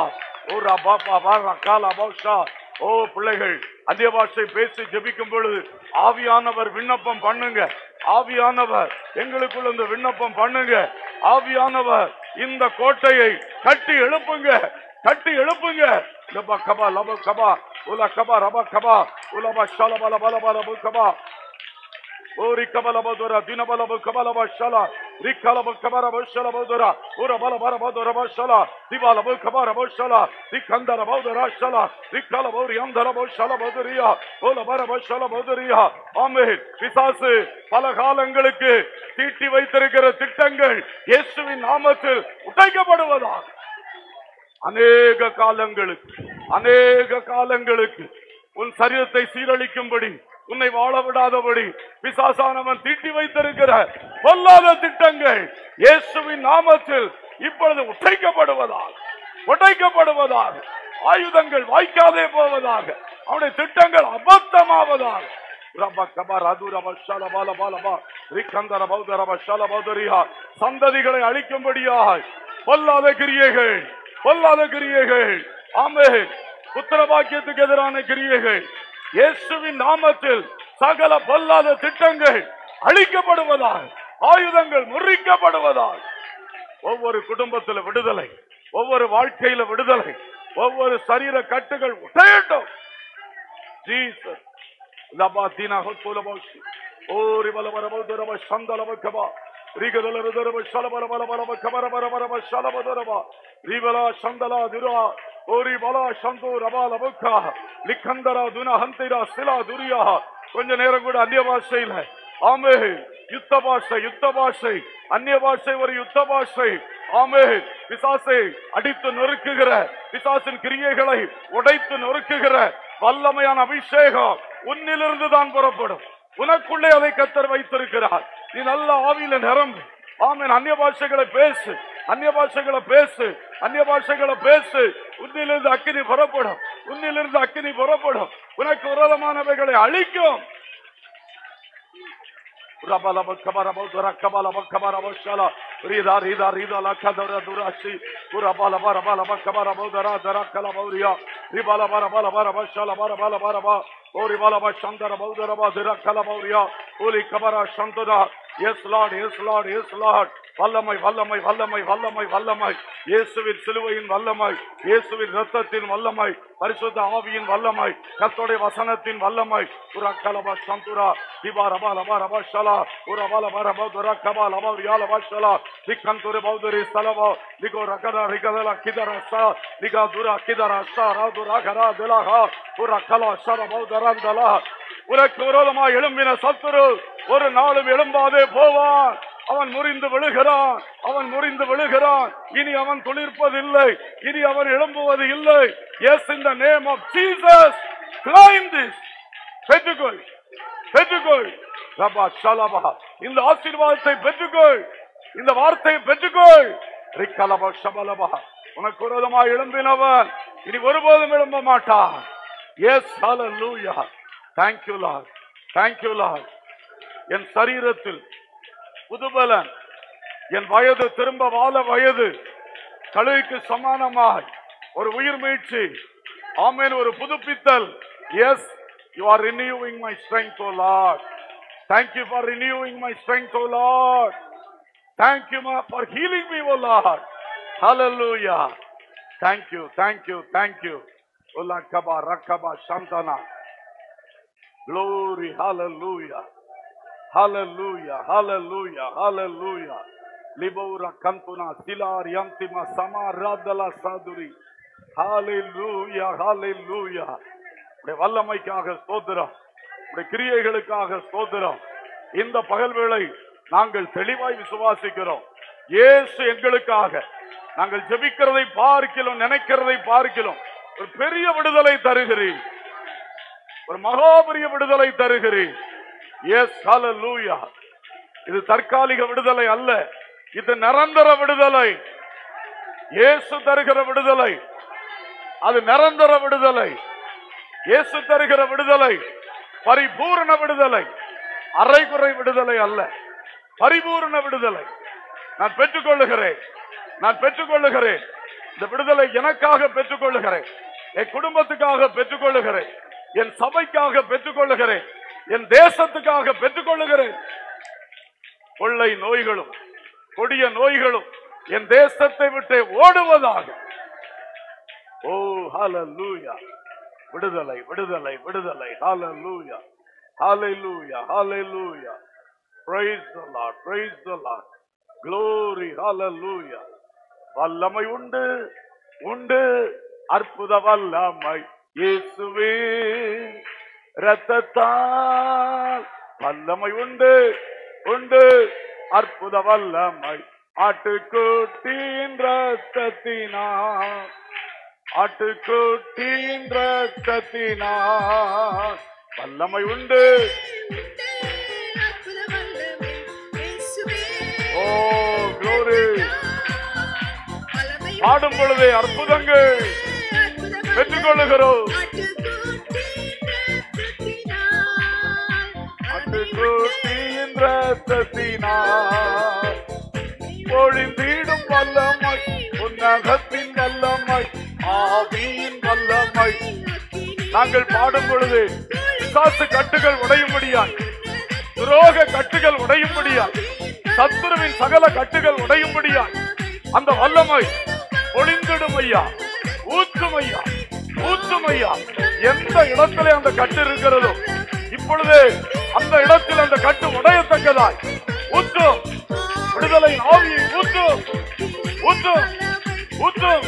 ஓ பிள்ளைகள் அந்நிய பாஷை பேசி ஜெபிக்கும் பொழுது ஆவியானவர் விண்ணப்பம் பண்ணுங்க. ஆவியானவர் எங்களுக்குள்ள இந்த விண்ணப்பம் பண்ணுங்க. ஆவியானவர் இந்த கோட்டையை கட்டி எழுப்புங்க, கட்டி எழுப்புங்க. லப கபா லப கபா உல கபா ரப கபா உலப ஷலப லப லப லப கபா ஓரி கபலபதுரா தினபலப கபலப ஷலா ரிக்கலப கபரப ஷலபதுரா உரபல பரபதுரப ஷலா திபாலப கபரப ஷலா ரிக்கந்தரபதுரா ஷலா ரிக்கலப ரியந்தரப ஷலபதுரியா ஓலபரப ஷலபதுரியா. ஆமென். பிசாசு பல காலங்களுக்கு தீட்டி வைத்திருக்கிற திட்டங்கள் இயேசுவின் நாமத்தில் உடைக்கப்படுவதாக. அநேக காலங்களுக்கு அநேக காலங்களுக்கு உன் சரீரத்தை சீரழிக்கும்படி, உன்னை வாழ விடாதபடி பிசாசானவன் தீட்டி வைத்திருக்கிற பொல்லாத திட்டங்கள் இயேசுவின் நாமத்தில் இப்பொழுது உடைக்கப்படுவதாக உடைக்கப்படுவதாக. ஆயுதங்கள் வாய்க்காதே போவதாக. அவனுடைய திட்டங்கள் அபத்தமாவதாக. சந்ததிகளை அழிக்கும்படியாய் பொல்லாத கிரியைகள் பொல்லாத கிரியைகள் ஆமென். புத்திரபாக்கியத்துக்கு எதிரான கிரியைகள் இயேசுவின் நாமத்தில் சகல பொல்லாத திட்டங்கள் அழிக்கப்படுவதால், ஆயுதங்கள் முறிக்கப்படுவதால் ஒவ்வொரு குடும்பத்தில் விடுதலை, ஒவ்வொரு வாழ்க்கையில விடுதலை, ஒவ்வொரு சரீர கட்டுகள் உடையட்டும். ஜீசஸ் லபாதீனா ஹோலபோஷி ஓரி பலபரபதுரப சந்தலபகபா ரிகதலருதரப ஷலபலபலபலப கபரபரபரப ஷலபதுரபா ரிவலா சந்தலா துரா ஓரி பலா சந்தோ ரபாலபகா லிக்கந்தரா துனா ஹந்திரா சிலா துரியா. கொஞ்ச நேரம் கூட அந்நிய பாஷையில ஆமென். யுத்த பாஷை யுத்த பாஷை அந்நிய பாஷை ஒரு யுத்த பாஷை. ஆமென். பிசாசை அடித்து நொறுக்குகிற, பிசாசின் கிரியைகளை உடைத்து நொறுக்குகிற வல்லமையான அபிஷேகம் உன்னிலிருந்து தான் புறப்படும். உனக்குள்ளே அதை கர்த்தர் வைத்திருக்கிறார். நீ நல்ல ஆவியில நிரம்பு. ஆமென். அந்நிய பாஷைகளை பேசு, அந்நிய பாஷைகளை பேசு, அந்நிய பாஷைகளை பேசு. உன்னிலிருந்து அக்கினி புறப்படும், உன்னிலிருந்து அக்கினி புறப்படும். உனக்கு விரோதமானவைகளை அழிக்கும். Yes Lord, yes Lord, yes Lord. வல்லமை வல்லமை வல்லமை வல்லமை வல்லமை இயேசுவின் சிலுவையின் வல்லமை, இயேசுவின் இரத்தத்தின் வல்லமை, பரிசுத்த ஆவியின் வல்லமை, கர்த்தருடைய வசனத்தின் வல்லமை. உரக்கலப சந்துரா திபா ரபா லபா ரபா ஷலா உரபல பரப துரக்கபா லபா ரியா லபா ஷலா திக்கந்துர பௌதரி சலபா லிகோ ரகதா ரிகதல கிதரசா லிகா துரா கிதரசா ராதுரா கரா திலஹா உரக்கலா ஷர பௌதரந்தலா. உனக்கு விரோதமாக எழும்பின சத்துரு ஒரு நாளும் எழும்பாதே போவான். அவன் முறிந்து விழுகிறான், அவன் முறிந்து விழுகிறான். இனி அவன் துளிர்ப்பதில்லை, இனி அவன் எழும்புவது இல்லை. Yes, in the name of Jesus, climb this. பெற்றுக்கொள், பெற்றுக்கொள். ரபா ஷலபா, இந்த ஆசீர்வாதத்தை பெற்றுக்கொள், இந்த வார்த்தையை பெற்றுக்கொள். ரிக்கலபா ஷபலபா, உனக்கு விரோதமாக எழும்பினவன் இனி ஒருபோதும் எழும்ப மாட்டான். Yes, hallelujah. Thank you Lord, thank you Lord. என் சரீரத்தில் புதுபலன், என் வயது திரும்ப வாழ வயது, கழுகுக்கு சமானமாய் ஒரு உயிர் மீட்சி. ஆமென். ஒரு புதுப்பித்தல். Yes, you are renewing my strength, O Lord. Thank you for renewing my strength, O Lord. Thank you for healing me, O Lord. Hallelujah. Thank you, thank you, thank you. Ola kaba rakaba shantana. Glory, hallelujah. Hallelujah, hallelujah, hallelujah. Libora kantuna silar yantima samaradala saduri. Hallelujah, hallelujah. வல்லமைக்காக ஸ்தோத்திரம். உடைய கிரியைகளுக்காக ஸ்தோத்திரம். இந்த பகல் வேளை நாங்கள் தெளிவாய் விசுவாசிக்கிறோம். இயேசு எங்களுக்காக நாங்கள் ஜெபிக்கிறதை பார்க்கிறோம், நினைக்கிறதை பார்க்கிறோம். ஒரு பெரிய விடுதலை தருகிறீர், ஒரு மகாபெரிய விடுதலை தருகிறீர். எஸ், ஹல்லேலூயா. இது தற்காலிக விடுதலை அல்ல, இது நிரந்தர விடுதலை. இயேசு தருகிற விடுதலை அது நிரந்தர விடுதலை. இயேசு தருகிற விடுதலை பரிபூரண விடுதலை, அரைகுறை விடுதலை அல்ல, பரிபூரண விடுதலை. நான் பெற்றுக்கொள்ளுகிறேன், நான் பெற்றுக்கொள்ளுகிறேன். இந்த விடுதலை எனக்காக பெற்றுக்கொள்ளுகிறேன், என் குடும்பத்துக்காக பெற்றுக்கொள்ளுகிறேன், என் சபைக்காக பெற்றுக்கொள்ளுகிறேன், என் தேசத்துக்காக பெற்றுக்கொள்ளுகிறேன். கொள்ளை நோய்களும் கொடிய நோய்களும் என் தேசத்தை விட்டு ஓடுவதாக. ஓ ஹல்லேலூயா. விடுதலை, விடுதலை, விடுதலை. ஹல்லேலூயா, ஹல்லேலூயா, ஹல்லேலூயா. Praise the Lord, praise the Lord. Glory, hallelujah. வல்லமை உண்டு, உண்டு, அற்புத வல்லமை இயேசுவே இரத்தத்தால். வல்லமை உண்டு, உண்டு, அற்புத வல்லமை ஆட்டுக்குட்டியின் இரத்தத்தினால், ஆட்டுக்குட்டியின் இரத்தத்தினால். வல்லமை உண்டு. O glory. பாடும் பொழுதே அற்புதங்கள் பெற்றுக்கொள்ளுகிறோம். ஆட்டுக்குட்டியின் இரத்தத்தினால் பொழிந்திடும் வல்லமை, உன்னதத்தின் வல்லமை, ஆவியின் வல்லமை. நாங்கள் பாடும் பொழுது பிசாசு கட்டுகள் உடையும்படியாய், துரோக கட்டுகள் உடையும்படியாய், சத்துருவின் சகல கட்டுகள் உடையும்படியாய் அந்த வல்லமை பொழிந்திடும் ஐயா, ஊற்றும் ஐயா, ஊற்றும் ஐயா. எந்த இடத்திலே அந்த கட்டு இருக்கிறதோ இப்பொழுது அந்த இடத்தில் அந்த கட்டு உடையத்தக்கதாய் ஊற்றும். விடுதலை ஆவியை ஊற்றும், ஊற்றும், ஊற்றும்.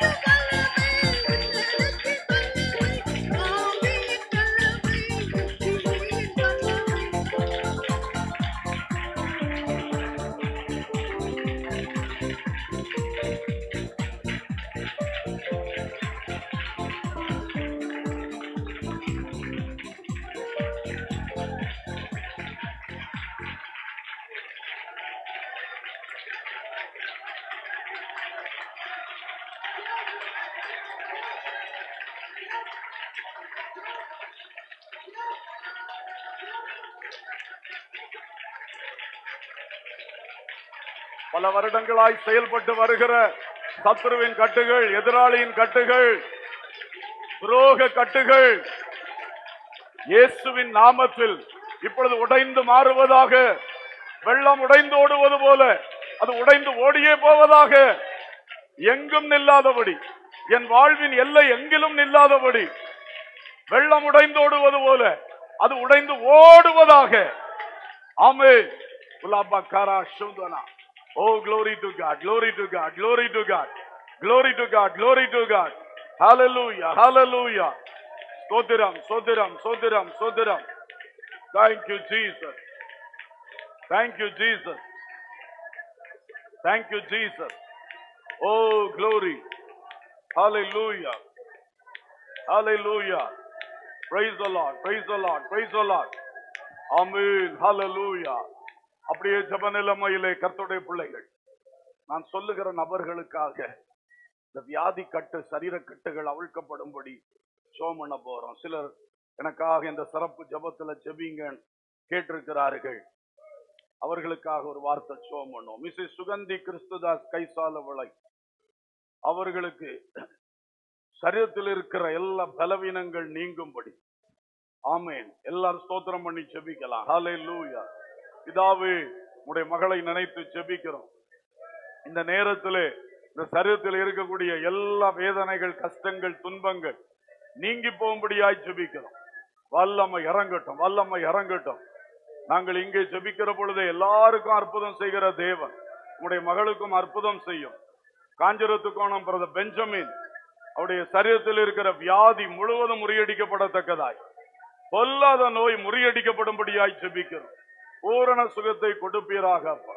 பல வருடங்களாய் செயல்பட்டு வருகிற சத்துருவின் கட்டுகள், எதிராளியின் கட்டுகள், துரோக கட்டுகள் இயேசுவின் நாமத்தில் இப்பொழுது உடைந்து மாறுவதாக. வெள்ளம் உடைந்து ஓடுவது போல அது உடைந்து ஓடியே போவதாக. எங்கும் நில்லாதபடி, என் வாழ்வின் எல்லை எங்கிலும் நில்லாதபடி வெள்ளம் உடைந்து ஓடுவது போல அது உடைந்து ஓடுவதாக. ஆமென். உலாபகாரா Suthana. Oh, glory to God, glory to God, glory to God, glory to God, glory to God. Hallelujah, hallelujah. Sodhiram, sodhiram, sodhiram, sodhiram. Thank you, Jesus. Thank you, Jesus. Thank you, Jesus. Oh, glory. Hallelujah. Hallelujah. Praise the Lord, praise the Lord, praise the Lord. Amen. Hallelujah. அப்படியே ஜெப நிலைமையிலே கர்த்தருடைய பிள்ளைகள், நான் சொல்லுகிற நபர்களுக்காக இந்த வியாதி கட்டு, சரீர கட்டுகள் அவிழ்க்கப்படும்படி ஜெபம் பண்ண போறோம். சிலர் எனக்காக இந்த சிறப்பு ஜெபத்துல ஜெபிங்க கேட்டிருக்கிறார்கள். அவர்களுக்காக ஒரு வார்த்தை ஜெபம் பண்ணுவோம். மிஸ்ஸஸ் சுகந்தி கிறிஸ்துதாஸ் கைசாலவிளை அவர்களுக்கு சரீரத்தில் இருக்கிற எல்லா பலவீனங்கள் நீங்கும்படி. ஆமென். எல்லாரும் ஸ்தோத்திரம் பண்ணி ஜெபிக்கலாம். ஹல்லேலூயா. பிதாவே, உடைய மகளை நினைத்து ஜெபிக்கிறோம். இந்த நேரத்திலே இந்த சரீரத்தில் இருக்கக்கூடிய எல்லா வேதனைகள், கஷ்டங்கள், துன்பங்கள் நீங்கி போகும்படியாய் ஜெபிக்கிறோம். வல்லமை இறங்கட்டும், வல்லமை இறங்கட்டும். நாங்கள் இங்கே ஜெபிக்கிற பொழுது எல்லாருக்கும் அற்புதம் செய்கிற தேவன் உடைய மகளுக்கும் அற்புதம் செய்யும். காஞ்சிரத்துக்கோணம் பிரதர் பெஞ்சமின் அவருடைய சரீரத்தில் இருக்கிற வியாதி முழுவதும் முறியடிக்கப்படத்தக்கதாய் பொல்லாத நோய் முறியடிக்கப்படும்படியாய் ஜெபிக்கிறோம். பூரண சுகத்தை கொடுப்பீராக அப்பா.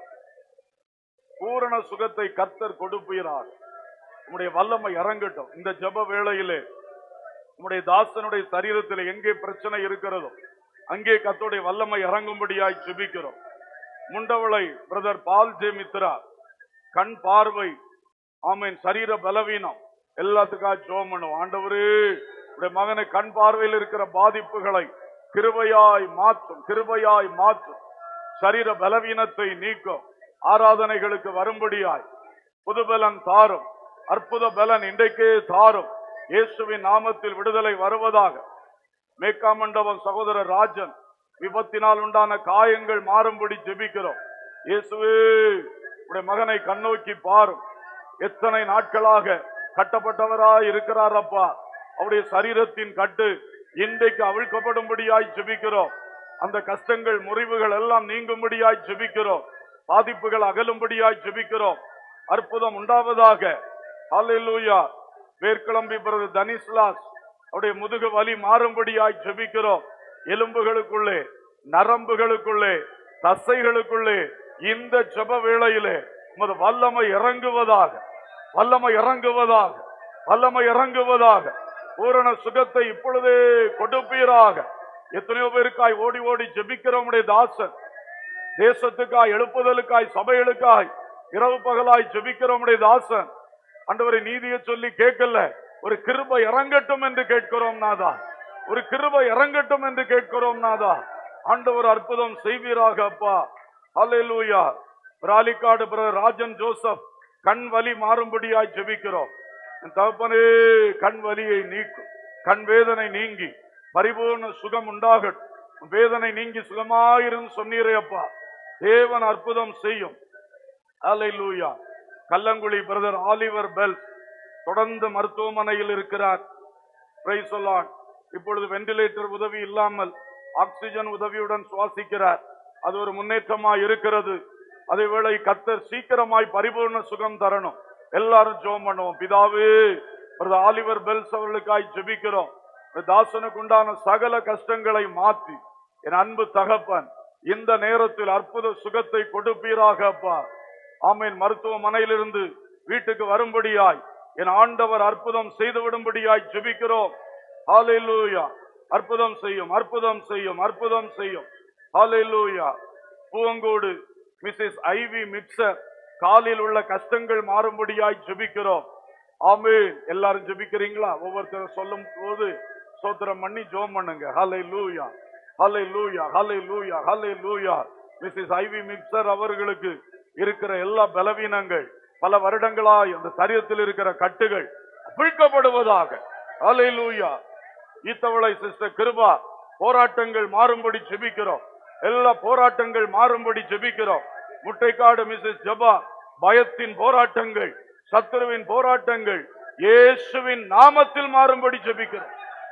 பூரண சுகத்தை கர்த்தர் கொடுப்பீராக. உம்முடைய வல்லமை இறங்கட்டும். இந்த ஜெப வேளையிலே உம்முடைய தாசனுடைய சரீரத்தில் எங்கே பிரச்சனை இருக்கிறதோ அங்கே கர்த்தருடைய வல்லமை இறங்கும்படியாய் ஜெபிக்கிறோம். Mundavalai brother Paul J Mitra கண் பார்வை, ஆமீன், சரீர பலவீனம் எல்லாத்துக்காக ஜெபம் பண்ணுவோம். ஆண்டவரே, உடைய மகனை கண் பார்வையில் இருக்கிற பாதிப்புகளை கிருபையாய் மாற்றும், கிருபையாய் மாற்றும். சரீர பலவீனத்தை நீக்கும். ஆராதனைகளுக்கு வரும்படியாய் புதுபலன் தாரும், அற்புத பலன் இன்றைக்கே தாரும். இயேசுவின் நாமத்தில் விடுதலை வருவதாக. மேக்காமண்டபம் சகோதரர் ராஜன் விபத்தினால் உண்டான காயங்கள் மாறும்படி ஜெபிக்கிறோம். இயேசுவே, உடைய மகனை கண்ணோக்கி பாரும். எத்தனை நாட்களாக கட்டப்பட்டவராய் இருக்கிறார் அப்பா. அவருடைய சரீரத்தின் கட்டு இன்றைக்கு அவிழ்க்கப்படும்படியாய் ஜெபிக்கிறோம். அந்த கஷ்டங்கள் முறிவுகள் எல்லாம் நீங்கும்படியாய் ஜெபிக்கிறோம். பாதிப்புகள் அகலும்படியாய் ஜெபிக்கிறோம். அற்புதம் உண்டாவதாக. ஹல்லேலூயா. வேர்க்கிளம்பி பிரதர் தனிஸ்லாஸ் அவருடைய முதுகு வலி மாறும்படியாய் ஜெபிக்கிறோம். எலும்புகளுக்குள்ளே, நரம்புகளுக்குள்ளே, தசைகளுக்குள்ளே இந்த ஜெப வேளையிலே உமது வல்லமை இறங்குவதாக, வல்லமை இறங்குவதாக, வல்லமை இறங்குவதாக. பூரண சுகத்தை இப்பொழுதே கொடுப்பீராக. எத்தனையோ பேருக்காய் ஓடி ஓடி ஜெபிக்கிறோம். தாசன் தேசத்துக்காய், எழுப்புதலுக்காய், சபைகளுக்காய் இரவு பகலாய் ஜெபிக்கிறோம். தாசன் ஆண்டவரை நீதியை சொல்லி கேட்கல, ஒரு கிருபை இறங்கட்டும் என்று கேட்கிறோம் நாதா. ஒரு கிருபை இறங்கட்டும் என்று கேட்கிறோம் நாதா. ஆண்டவர் அற்புதம் செய்வீராக அப்பா. ஹல்லேலூயா. ராலிக்காடு பிரதர் ராஜன் ஜோசப் கண் வலி மாறும்படியாய் ஜெபிக்கிறோம். தகப்பனே, கண் வலியை நீக்கும், கண் வேதனை நீங்கி பரிபூர்ண சுகம் உண்டாகட்டும். வேதனை நீங்கி சுகமாயிருந்து சொன்னீரே அப்பா. தேவன் அற்புதம் செய்யும். ஹல்லேலூயா. கல்லங்குழி பிரதர் ஆலிவர் பெல் தொடர்ந்து மருத்துவமனையில் இருக்கிறார். Praise the lord. இப்பொழுது வெண்டிலேட்டர் உதவி இல்லாமல் ஆக்சிஜன் உதவியுடன் சுவாசிக்கிறார். அது ஒரு முன்னேற்றமாய் இருக்கிறது. அதேவேளை கர்த்தர் சீக்கிரமாய் பரிபூர்ண சுகம் தரணும். எல்லாரும் ஜெபம் பண்ணுவோம். பிதாவே, பிரதர் ஆலிவர் பெல்ஸ் அவர்களுக்காய் ஜெபிக்கிறோம். தாசனுக்கு உண்டான சகல கஷ்டங்களை மாற்றி என் அன்பு தகப்பன் இந்த நேரத்தில் அற்புத சுகத்தை கொடுப்பீராக அப்பா. ஆமீன். மருத்துவமனையிலிருந்து வீட்டுக்கு வரும்படியாய் என் ஆண்டவர் அற்புதம் செய்து விடும்படியாய் ஜெபிக்கிறோம். ஹல்லேலூயா. அற்புதம் செய்யும், அற்புதம் செய்யும், அற்புதம் செய்யும். ஹல்லேலூயா. பூவங்கோடு மிஸ்ஸஸ் ஐவி மிக்சர் காலில் உள்ள கஷ்டங்கள் மாறும்படியாய் ஜெபிக்கிறோம். ஆமீன். எல்லாரும் ஜெபிக்கிறீங்களா? ஒவ்வொருத்தரும் சொல்லும் போது ஸ்தோத்திரம் பண்ணி ஜெபம் பண்ணுங்க. ஹல்லேலூயா, ஹல்லேலூயா, ஹல்லேலூயா, ஹல்லேலூயா. மிஸ்ஸஸ் ஐவி மிக்சர் அவர்களுக்கு இருக்கிற எல்லா பலவீனங்கள், பல வருடங்களாய் அந்த சரீரத்தில் இருக்கிற கட்டுகள் அவிழ்க்கப்படுவதாக. ஹல்லேலூயா. ஈத்தவளை சிஸ்டர் கிருபா போராட்டங்கள் மாறும்படி ஜெபிக்கிறோம். எல்லா போராட்டங்கள் மாறும்படி ஜெபிக்கிறோம். முட்டைக்காடு மிஸ்ஸஸ் ஜபா பயத்தின் போராட்டங்கள், சத்துருவின் போராட்டங்கள் இயேசுவின் நாமத்தில் மாறும்படி ஜெபிக்கிறோம்.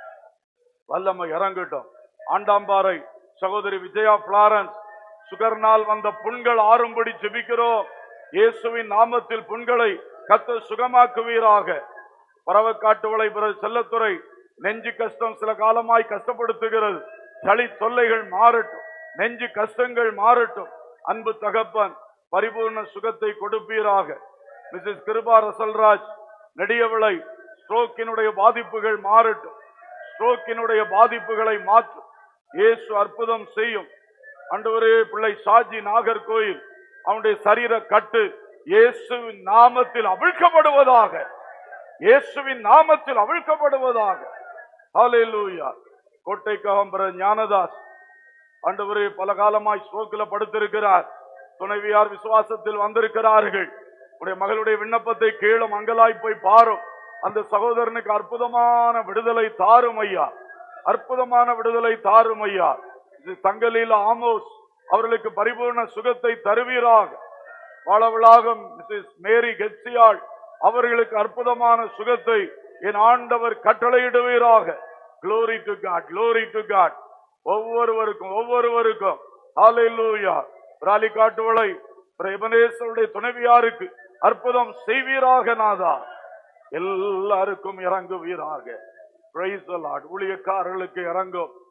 வல்லமை இறங்கட்டும். ஆண்டாம்பாறை சகோதரி விஜயா பிளாரன்ஸ் சுகர்னால் வந்த புண்கள் ஆறும்படி ஜெபிக்கிறோம். இயேசுவின் நாமத்தில் புண்களை கர்த்தர் சுகமாக்குவீராக. பறவைக்காட்டுவளை செல்லத்துறை நெஞ்சு கஷ்டம் சில காலமாய் கஷ்டப்படுத்துகிறது. சளி தொல்லைகள் மாறட்டும், நெஞ்சு கஷ்டங்கள் மாறட்டும். அன்பு தகப்பன் பரிபூர்ண சுகத்தை கொடுப்பீராக. மிஸ்ஸஸ் கிருபா ரசல்ராஜ் நெடியவிளை ஸ்ட்ரோக்கினுடைய பாதிப்புகள் மாறட்டும். ஸ்ட்ரோக்கினுடைய பாதிப்புகளை மாற்றும். இயேசு அற்புதம் செய்யும். ஆண்டவரே, பிள்ளை சாஜி நாகர்கோயில் அவனுடைய சரீர கட்டு இயேசுவின் நாமத்தில் அவிழ்க்கப்படுவதாக. இயேசுவின் நாமத்தில் அவிழ்க்கப்படுவதாக. ஹல்லேலூயா. கோட்டைக்ககம் பிரதர் ஞானதாஸ் ஆண்டவரே பல காலமாய் ஸ்ட்ரோக்கில் படுத்திருக்கிறார். துணைவியார் விசுவாசத்தில் வந்திருக்கிறார்கள். உடைய மகளுடைய விண்ணப்பத்தை கேளும், அங்கலாய் போய் பாரும். அந்த சகோதரனுக்கு அற்புதமான விடுதலை தாரும் ஐயா, அற்புதமான விடுதலை தாரும் ஐயா. தங்கலீல ஆமோஸ் அவர்களுக்கு பரிபூர்ண சுகத்தை தருவீராக. வாழவிழாகம் மிஸ்ஸஸ் மேரி கெட்சியாள் அவர்களுக்கு அற்புதமான சுகத்தை என் ஆண்டவர் கட்டளையிடுவீராக. Glory to God, glory to God. ஒவ்வொருவருக்கும் ஒவ்வொருவருக்கும் ஹல்லேலூயா. ராலிக்காட்டுவளை எபனேசருடைய துணைவியாருக்கு அற்புதம் செய்வீராக நாதா. எல்லாருக்கும் இறங்குவீராக. Praise the Lord. ஊழியக்காரர்களுக்கு இறங்கும்.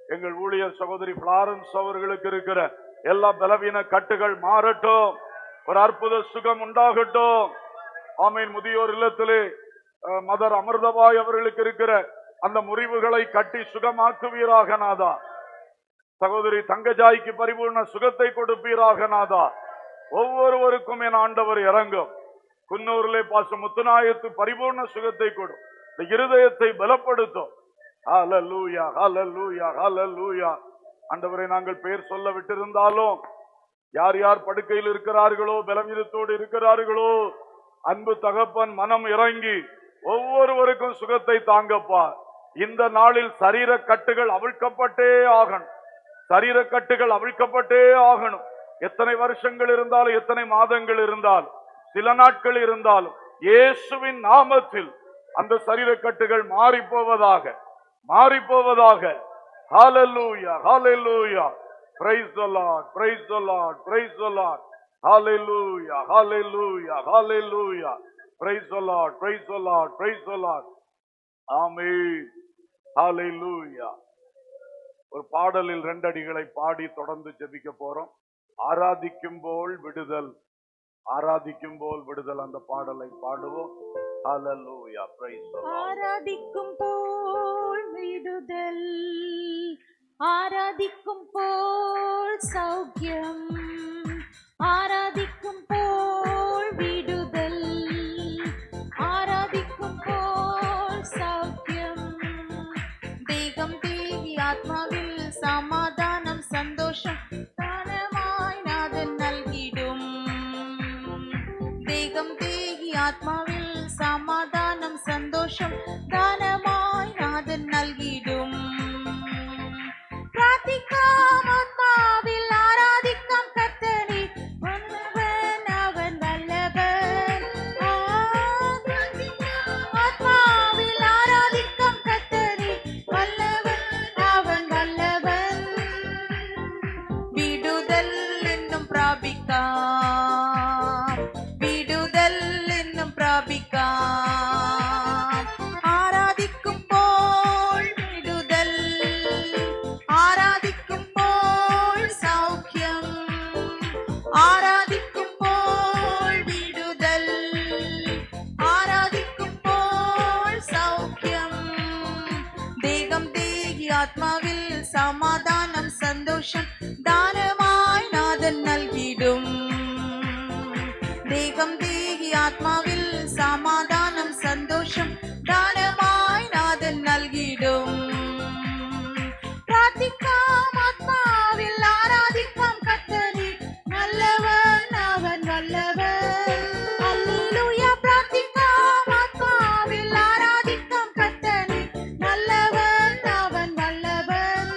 எங்கள் ஊழியர் சகோதரி பிளாரன்ஸ் அவர்களுக்கு இருக்கிற எல்லா பலவீன கட்டுகள் மாறட்டும். ஒரு அற்புத சுகம் உண்டாகட்டும். ஆமீன். முதியோர் இல்லத்திலே மதர் அமிர்தபாய் அவர்களுக்கு இருக்கிற அந்த முறிவுகளை கட்டி சுகமாக்குவீராக நாதா. சகோதரி தங்கஜாய்க்கு பரிபூர்ண சுகத்தை கொடுப்பீராக நாதா. ஒவ்வொருவருக்கும் என் ஆண்டவர் இறங்கும். குன்னூரிலே பாச முத்துநாயத்து பரிபூர்ண சுகத்தை கொடு. இந்த இருதயத்தை பலப்படுத்தும். ஹல்லேலூயா, ஹல்லேலூயா, ஹல்லேலூயா. ஆண்டவரை நாங்கள் பெயர் சொல்ல விட்டிருந்தாலும் யார் யார் படுக்கையில் இருக்கிறார்களோ, பலவீனத்தோடு இருக்கிறார்களோ, அன்பு தகப்பன் மனம் இறங்கி ஒவ்வொருவருக்கும் சுகத்தை தாங்கப்பா. இந்த நாளில் சரீர கட்டுகள் அவிழ்க்கப்பட்டே ஆகணும். சரீர கட்டுகள் அவிழ்க்கப்பட்டே ஆகணும். எத்தனை வருஷங்கள் இருந்தாலும், எத்தனை மாதங்கள் இருந்தாலும், சில நாட்கள் இருந்தாலும், இயேசுவின் நாமத்தில் அந்த சரீர கட்டுகள் மாறி போவதாக, மாறி போவதாக. ஹல்லேலூயா, ஹல்லேலூயா. Praise the Lord, praise the Lord, praise the Lord. Hallelujah, hallelujah, hallelujah. Praise the Lord, praise the Lord, praise the Lord. Amen. Hallelujah. ஒரு பாடலில் ரெண்டு அடிகளை பாடி தொடர்ந்து ஜெபிக்க போறோம். ஆராதிக்கும் போல் விடுதல், ஆராதிக்கும் போல் விடுதல், அந்த பாடலை பாடுவோம். Hallelujah, praise the Lord. ஆராதிக்கும் போல் விடுதல், ஆராதிக்கும் போல் சௌக்கியம், ஆராதிக்கும் போல் விடுதல், ஆராதிக்கும் போல் சௌக்கியம். தேகம் தேகி ஆத்மாவில் சமாதானம் சந்தோஷம் தானமாய் நாதன் நல்கிடும். தேகம் தேகி ஆத்மாவில் சமாதானம் சந்தோஷம் தானமாய் நாதன் நல்கிடும். பிரார்த்திக்காம் ஆத்மாவில் ஆராதிக்காம் கர்த்தரை, வல்லவன் அவன் வல்லவன். ஆத்மாவில் ஆராதிக்காம் கர்த்தரை, வல்லவன் அவன் வல்லவன். விடுதல் என்னும் பிராபிக்காம், விடுதல் என்னும் பிராபிக்காம். ஆராதிக்கும் போல் விடுதல், ஆராதிக்கும் போல் சௌக்கியம், ஆராதிக்கும் போல் விடுதல், ஆராதிக்கும் போல் சௌக்கியம். தேகம் தேகி ஆத்மாவில் சமாதானம் சந்தோஷம் தானமாய் நாதன் நல்கிடும். தேகம் தேகி ஆத்மாவில் சமாதானம் சந்தோஷம் தானமாய் நாதன் நல்கிடும். பிரார்த்திக்காம் ஆத்மாவில் ஆராதிக்காம் கர்த்தரை, நல்லவன் அவன் வல்லவன். அல்லேலூயா. பிரார்த்திக்காம் ஆத்மாவில் ஆராதிக்காம் கர்த்தரை, நல்லவன் அவன் வல்லவன்.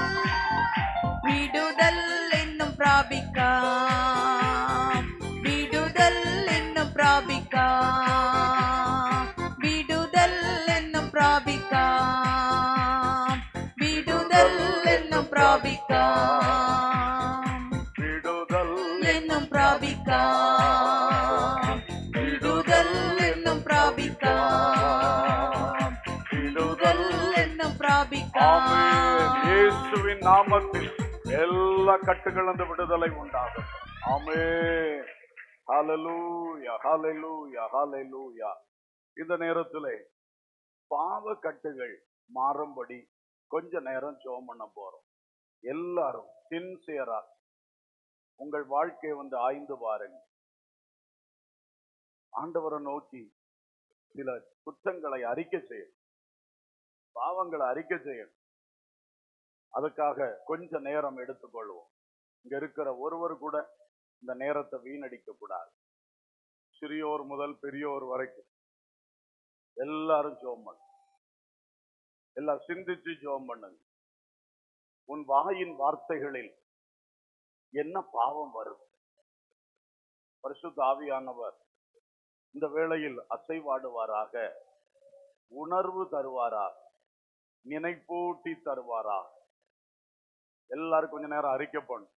விடுதல் என்னும் பிராபிக்காம், விடுதல் என்னும் பிராபிக்காம், விடுதல் என்னும் பிராபிக்காம், விடுதல் என்னும் பிராபிக்காம், விடுதல் என்னும் பிராபிக்காம், விடுதல் என்னும் பிராபிக்காம், விடுதல் என்னும் பிராபிக்காம். ஆமென். இயேசுவின் நாமத்தில் எல்லா கட்டுகள் அந்த விடுதலை உண்டாகும். ஆமென். ஹல்லேலூயா, ஹல்லேலூயா, ஹல்லேலூயா. இந்த நேரத்திலே பாவ கட்டுகள் மாறும்படி கொஞ்ச நேரம் ஜெபம் பண்ண போறோம். எல்லாரும் சின்சியரா உங்கள் வாழ்க்கையை வந்து ஆய்ந்து பாருங்க. ஆண்டவரை நோக்கி சில குற்றங்களை அறிக்கை செய்யணும், பாவங்களை அறிக்கை செய்யணும். அதுக்காக கொஞ்ச நேரம் எடுத்துக்கொள்வோம். இங்க இருக்கிற ஒருவர் கூட இந்த நேரத்தை வீணடிக்க கூடாது. சிறியோர் முதல் பெரியோர் வரைக்கும் எல்லாரும் ஜெபம் பண்ணுங்க. எல்லாம் சிந்திச்சு ஜெபம் பண்ணுங்க. உன் வாயின் வார்த்தைகளில் என்ன பாவம் வரும்? பரிசுத்த ஆவியானவர் இந்த வேளையில் அசைவாடுவாராக, உணர்வு தருவாரா, நினைப்பூட்டி தருவாரா. எல்லாரும் கொஞ்ச நேரம் அறிக்கை பண்ணும்.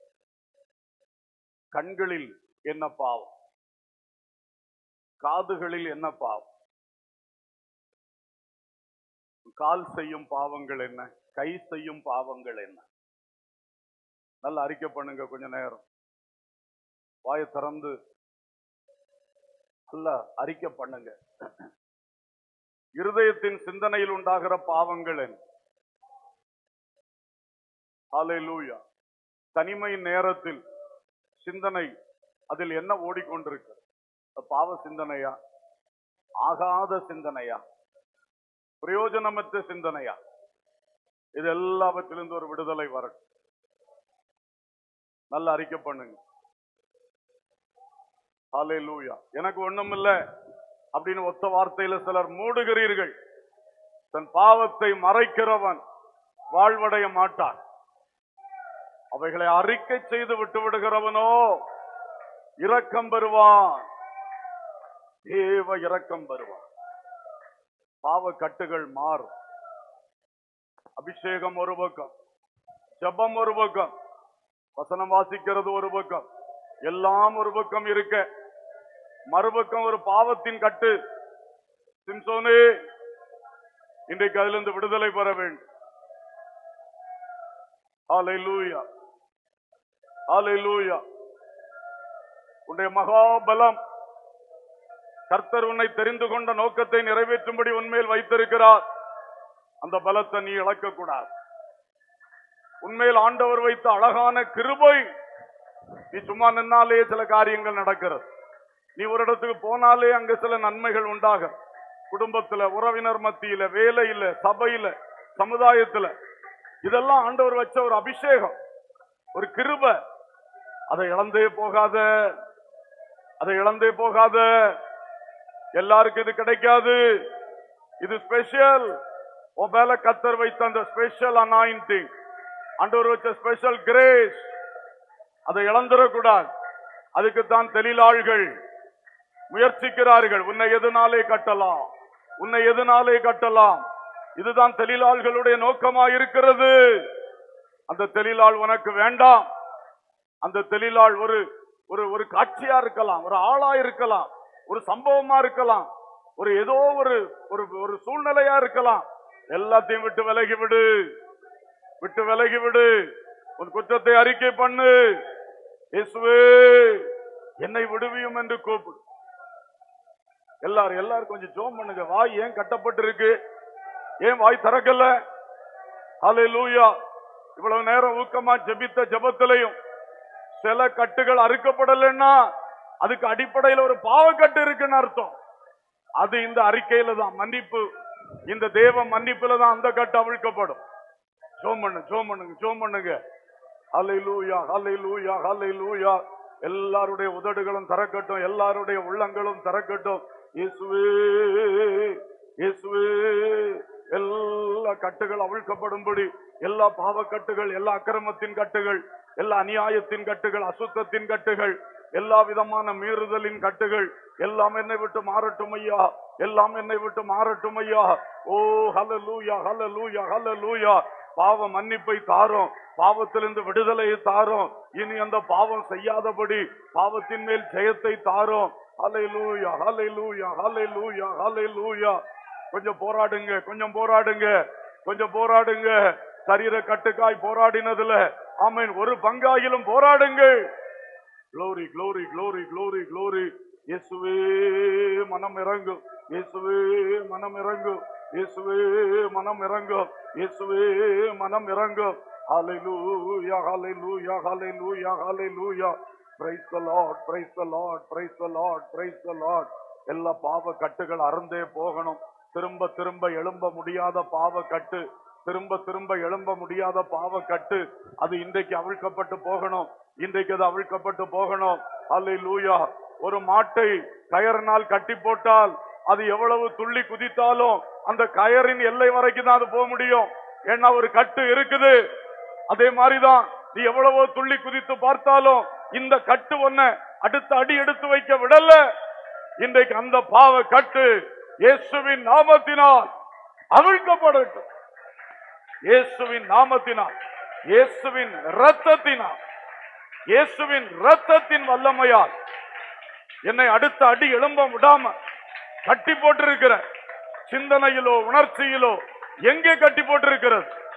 கண்களில் என்ன பாவம், காதுகளில் என்ன பாவம், கால் செய்யும் பாவங்கள் என்ன, கை செய்யும் பாவங்கள் என்ன? நல்ல அறிக்கை பண்ணுங்க. கொஞ்ச நேரம் வாயை திறந்து நல்ல அறிக்கை பண்ணுங்க. இருதயத்தின் சிந்தனையில் உண்டாகிற பாவங்கள் என்ன? ஹல்லேலூயா. தனிமை நேரத்தில் சிந்தனை அதில் என்ன ஓடிக்கொண்டிருக்கு? பாவ சிந்தனையா, ஆகாத சிந்தனையா, பிரயோஜனமற்ற சிந்தனையா? இது எல்லாவற்றிலிருந்து ஒரு விடுதலை வரட்டும். நல்ல அறிக்கை பண்ணுங்க. ஹல்லேலூயா. எனக்கு ஒண்ணும் இல்ல அப்படின்னு ஒத்த வார்த்தையில சிலர் மூடுகிறீர்கள். தன் பாவத்தை மறைக்கிறவன் வாழ்வடைய மாட்டான். அவைகளை அறிக்கை செய்து விட்டு விடுகிறவனோ இரக்கம் பெறுவான். தேவ இரக்கம் பெறுவான். பாவ கட்டுகள் மாறும். அபிஷேகம் ஒரு பக்கம், ஜெபம் ஒரு பக்கம், வசனம் வாசிக்கிறது ஒரு பக்கம், எல்லாம் ஒரு பக்கம் இருக்க, மறுபக்கம் ஒரு பாவத்தின் கட்டு. சிம்சோனே, இன்றைக்கு அதிலிருந்து விடுதலை பெற வேண்டும். ஹல்லேலூயா, ஹல்லேலூயா. உன்னுடைய மகாபலம் கர்த்தர் உன்னை தெரிந்து கொண்ட நோக்கத்தை நிறைவேற்றும்படி உன்மேல் வைத்திருக்கிறார். அந்த பலத்தை நீ இழக்க கூடாது. உன்மேல் ஆண்டவர் வைத்த அழகான கிருபை. நீ சும்மா நின்னாலே சில காரியங்கள் நடக்கிறது. நீ ஒரு இடத்துக்கு போனாலே அங்க சில நன்மைகள் உண்டாக, குடும்பத்துல, உறவினர் மத்தியில, வேலையில, சபையில, சமுதாயத்துல. இதெல்லாம் ஆண்டவர் வச்ச ஒரு அபிஷேகம், ஒரு கிருபை. அதை இழந்தே போகாத, அதை இழந்தே போகாத. எல்லாருக்கும் இது கிடைக்காது. இது ஸ்பெஷல். ஒபேல கத்தர் வைத்த அந்த ஸ்பெஷல் அனாயிண்டிங், ஆண்டவர் வச்ச ஸ்பெஷல் கிரேஸ். அதை இழந்துடக்கூடாது. அதுக்குத்தான் தெளிலாள்கள் முயற்சிக்கிறார்கள். உன்னை எதனாலே கட்டலாம், உன்னை எதனாலே கட்டலாம். இதுதான் தெளிலாள்களுடைய நோக்கமாக இருக்கிறது. அந்த தெளிலாள் உனக்கு வேண்டாம். அந்த தெளிலாள் ஒரு ஒரு ஒரு காட்சியா இருக்கலாம், ஒரு ஆளா இருக்கலாம், ஒரு சம்பவமா இருக்கலாம், ஒரு ஏதோ ஒரு ஒரு சூழ்நிலையா இருக்கலாம். எல்லாத்தையும் விட்டு விலகி விடு, விட்டு விலகி விடு. உன் குற்றத்தை அறிக்கை பண்ணு. இயேசுவே, என்னை விடுவியும் என்று கூப்பிடு. எல்லாரும் எல்லாரும் கொஞ்சம் ஜெபம் பண்ணுங்க. வாய் ஏன் கட்டப்பட்டிருக்கு? ஏன் வாய் திறக்கல? ஹல்லேலூயா. இவ்வளவு நேரம் ஊக்கமா ஜெபித்த ஜெபத்திலையும் சில கட்டுகள் அறுக்கப்படலைன்னா அதுக்கு அடிப்படையில் ஒரு பாவக்கட்டு இருக்குன்னு அர்த்தம். அது இந்த அறிக்கையில தான், மன்னிப்பு, இந்த தேவ மன்னிப்புல தான் அந்த கட்டு அவிழ்க்கப்படும். ஜெபம் பண்ணு, ஜெபம் பண்ணுங்க, ஜெபம் பண்ணுங்க. ஹல்லேலூயா, ஹல்லேலூயா, ஹல்லேலூயா. எல்லாருடைய உதடுகளும் திறக்கட்டும், எல்லாருடைய உள்ளங்களும் திறக்கட்டும். இயேசுவே, இயேசுவே. எல்லா கட்டுகள் அவிழ்க்கப்படும்படி, எல்லா பாவக்கட்டுகள், எல்லா அக்கிரமத்தின் கட்டுகள், எல்லா அநியாயத்தின் கட்டுகள், அசுத்தத்தின் கட்டுகள், எல்லா விதமான மீறுதலின் கட்டுகள் எல்லாம் என்னை விட்டு மாறட்டும் ஐயா, எல்லாம் என்னை விட்டு மாறட்டும் ஐயா. ஓ ஹல்லேலூயா, ஹல்லேலூயா, ஹல்லேலூயா. பாவ மன்னிப்பை தாரோம், பாவத்திலிருந்து விடுதலையை தாரோம். இனி அந்த பாவம் செய்யாதபடி பாவத்தின் மேல் ஜெயத்தை தாரோம். ஹல்லேலூயா, ஹல்லேலூயா, ஹல்லேலூயா, ஹல்லேலூயா. கொஞ்சம் போராடுங்க, கொஞ்சம் போராடுங்க, கொஞ்சம் போராடுங்க. சரீர கட்டுக்காய் போராடினதுல ஆமென் ஒரு பங்காயிலும் போராடுங்கள். Glory, glory, glory, glory, glory. இயேசுவே மனம் இறங்கும், இயேசுவே மனம் இறங்கும், இயேசுவே மனம் இறங்கும், இயேசுவே மனம் இறங்கும். ஹல்லேலூயா, ஹல்லேலூயா, ஹல்லேலூயா, ஹல்லேலூயா. Praise the lord, praise the lord, praise the lord, praise the lord. எல்லா பாவ கட்டுகள் அறந்தே போகணும். திரும்ப திரும்ப எழும்ப முடியாத பாவ கட்டு, திரும்ப திரும்ப எழும்ப முடியாத பாவ கட்டு, அது இன்றைக்கு அவிழ்க்கப்பட்டு போகணும். இன்றைக்கு அது அவிழ்க்கப்பட்டு போகணும். ஹல்லேலூயா. ஒரு மாட்டை கயறினால் கட்டி போட்டால் அது எவ்வளவு துள்ளி குதித்தாலும் அந்த கயரின் எல்லை வரைக்கும் தான் அது போக முடியும். ஏன்னா ஒரு கட்டு இருக்குது. அதே மாதிரிதான் நீ எவ்வளவோ துள்ளி குதித்து பார்த்தாலும் இந்த கட்டு ஒன்ன அடுத்த அடி எடுத்து வைக்க விடல. இன்றைக்கு அந்த பாவ கட்டு இயேசுவின் நாமத்தினால் அவிழ்க்கப்படட்டும். இயேசுவின் நாமத்தினால், இயேசுவின் இரத்தத்தினால், இயேசுவின் இரத்தத்தின் வல்லமையால் என்னை அடுத்த அடி எழும்ப விடாம கட்டி போட்டிருக்கிற சிந்தனையிலோ உணர்ச்சியிலோ எங்கே கட்டி போட்டிருக்கிறது?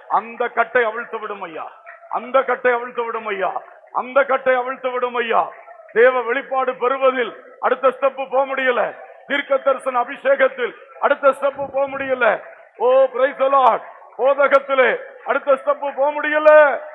அந்த கட்டை அவிழ்த்து விடும் ஐயா, அந்த கட்டை அவிழ்த்து விடும் ஐயா, அந்த கட்டை அவிழ்த்து விடும் ஐயா. தேவ வெளிப்பாடு பெறுவதில் அடுத்த ஸ்டெப் போக முடியல, தீர்க்க தரிசன அபிஷேகத்தில் அடுத்த ஸ்டெப் போக முடியல. ஓ பிரைஸ் தி லார்ட். போதகத்திலே அடுத்த ஸ்டெப் போக முடியல,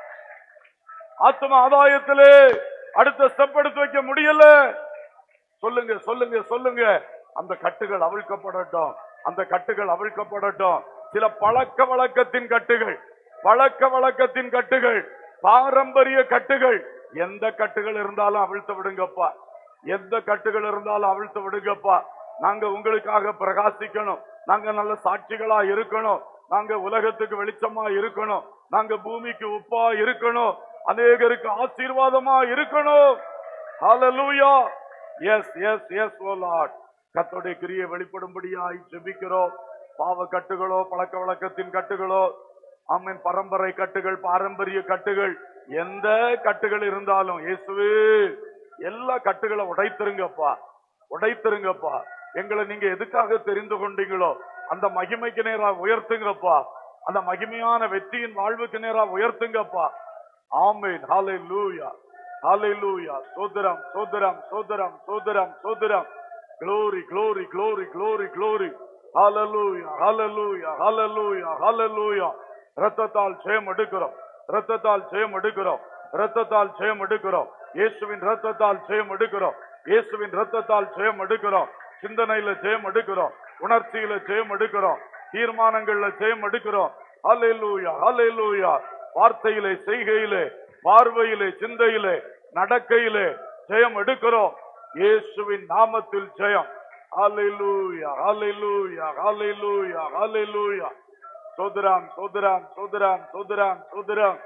ஆத்ம ஆதாயத்திலே அடுத்த ஸ்டெப் எடுத்து வைக்க முடியல. சொல்லுங்க சொல்லுங்க சொல்லுங்க. அந்த கட்டுகள் அவிழ்க்கப்படட்டும், அந்த கட்டுகள் அவிழ்க்கப்படட்டும். சில பழக்க வழக்கத்தின் கட்டுகள், பழக்க வழக்கத்தின் கட்டுகள், பாரம்பரிய கட்டுகள், எந்த கட்டுகள் இருந்தாலும் அவிழ்த்து விடுங்கப்பா, எந்த கட்டுகள் இருந்தாலும் அவிழ்த்து விடுங்கப்பா. நாங்க உங்களுக்காக பிரகாசிக்கணும், நாங்க நல்ல சாட்சிகளா இருக்கணும், நாங்க உலகத்துக்கு வெளிச்சமா இருக்கணும், நாங்க பூமிக்கு உப்பா இருக்கணும், அநேகருக்கு ஆசீர்வாதமா இருக்கணும். ஹல்லேலூயா. Yes yes yes O lord. கர்த்தருடைய கிரியை வெளிப்படும்படியாய் ஜெபிக்கிறோம். பாவ கட்டுகளோ பழக்க வழக்கத்தின் கட்டுகளோ, ஆமென், பரம்பரை கட்டுகள், பாரம்பரிய கட்டுகள், எந்த கட்டுகள் இருந்தாலும் இயேசுவே எல்லா கட்டுகளை உடைத்திருங்கப்பா, உடைத்திருங்கப்பா. எங்களை நீங்க எதுக்காக தெரிந்து கொண்டீங்களோ அந்த மகிமைக்கு நேரா உயர்த்துங்கப்பா, அந்த மகிமையான வெற்றியின் வாழ்வுக்கு நேரா உயர்த்துங்கப்பா. ஆமென். ஹல்லேலூயா ஹல்லேலூயா. சோதரம் சோதரம் சோதரம் சோதரம் சோதரம். glory glory glory glory glory. ஹல்லேலூயா ஹல்லேலூயா ஹல்லேலூயா ஹல்லேலூயா. இரத்தத்தால் ஜெயம் எடுக்கிறோம், இரத்தத்தால் ஜெயம் எடுக்கிறோம், இரத்தத்தால் ஜெயம் எடுக்கிறோம். இயேசுவின் இரத்தத்தால் ஜெயம் எடுக்கிறோம், இயேசுவின் இரத்தத்தால் ஜெயம் எடுக்கிறோம். சிந்தனையில ஜெயம் எடுக்கிறோம், உணர்ச்சியில ஜெயம் எடுக்கிறோம், தீர்மானங்கள்ல ஜெயம் எடுக்கிறோம். ஹல்லேலூயா ஹல்லேலூயா. வார்த்தையிலே, செய்கையிலே, பார்வையிலே, சிந்தையிலே, நடக்கையிலே ஜெயம் எடுக்கிறோம். இயேசுவின் நாமத்தில் ஜெயம். ஹல்லேலூயா ஹல்லேலூயா ஹல்லேலூயா ஹல்லேலூயா. சோதரம் சோதரம் சோதரம் சோதரம் சோதரம்.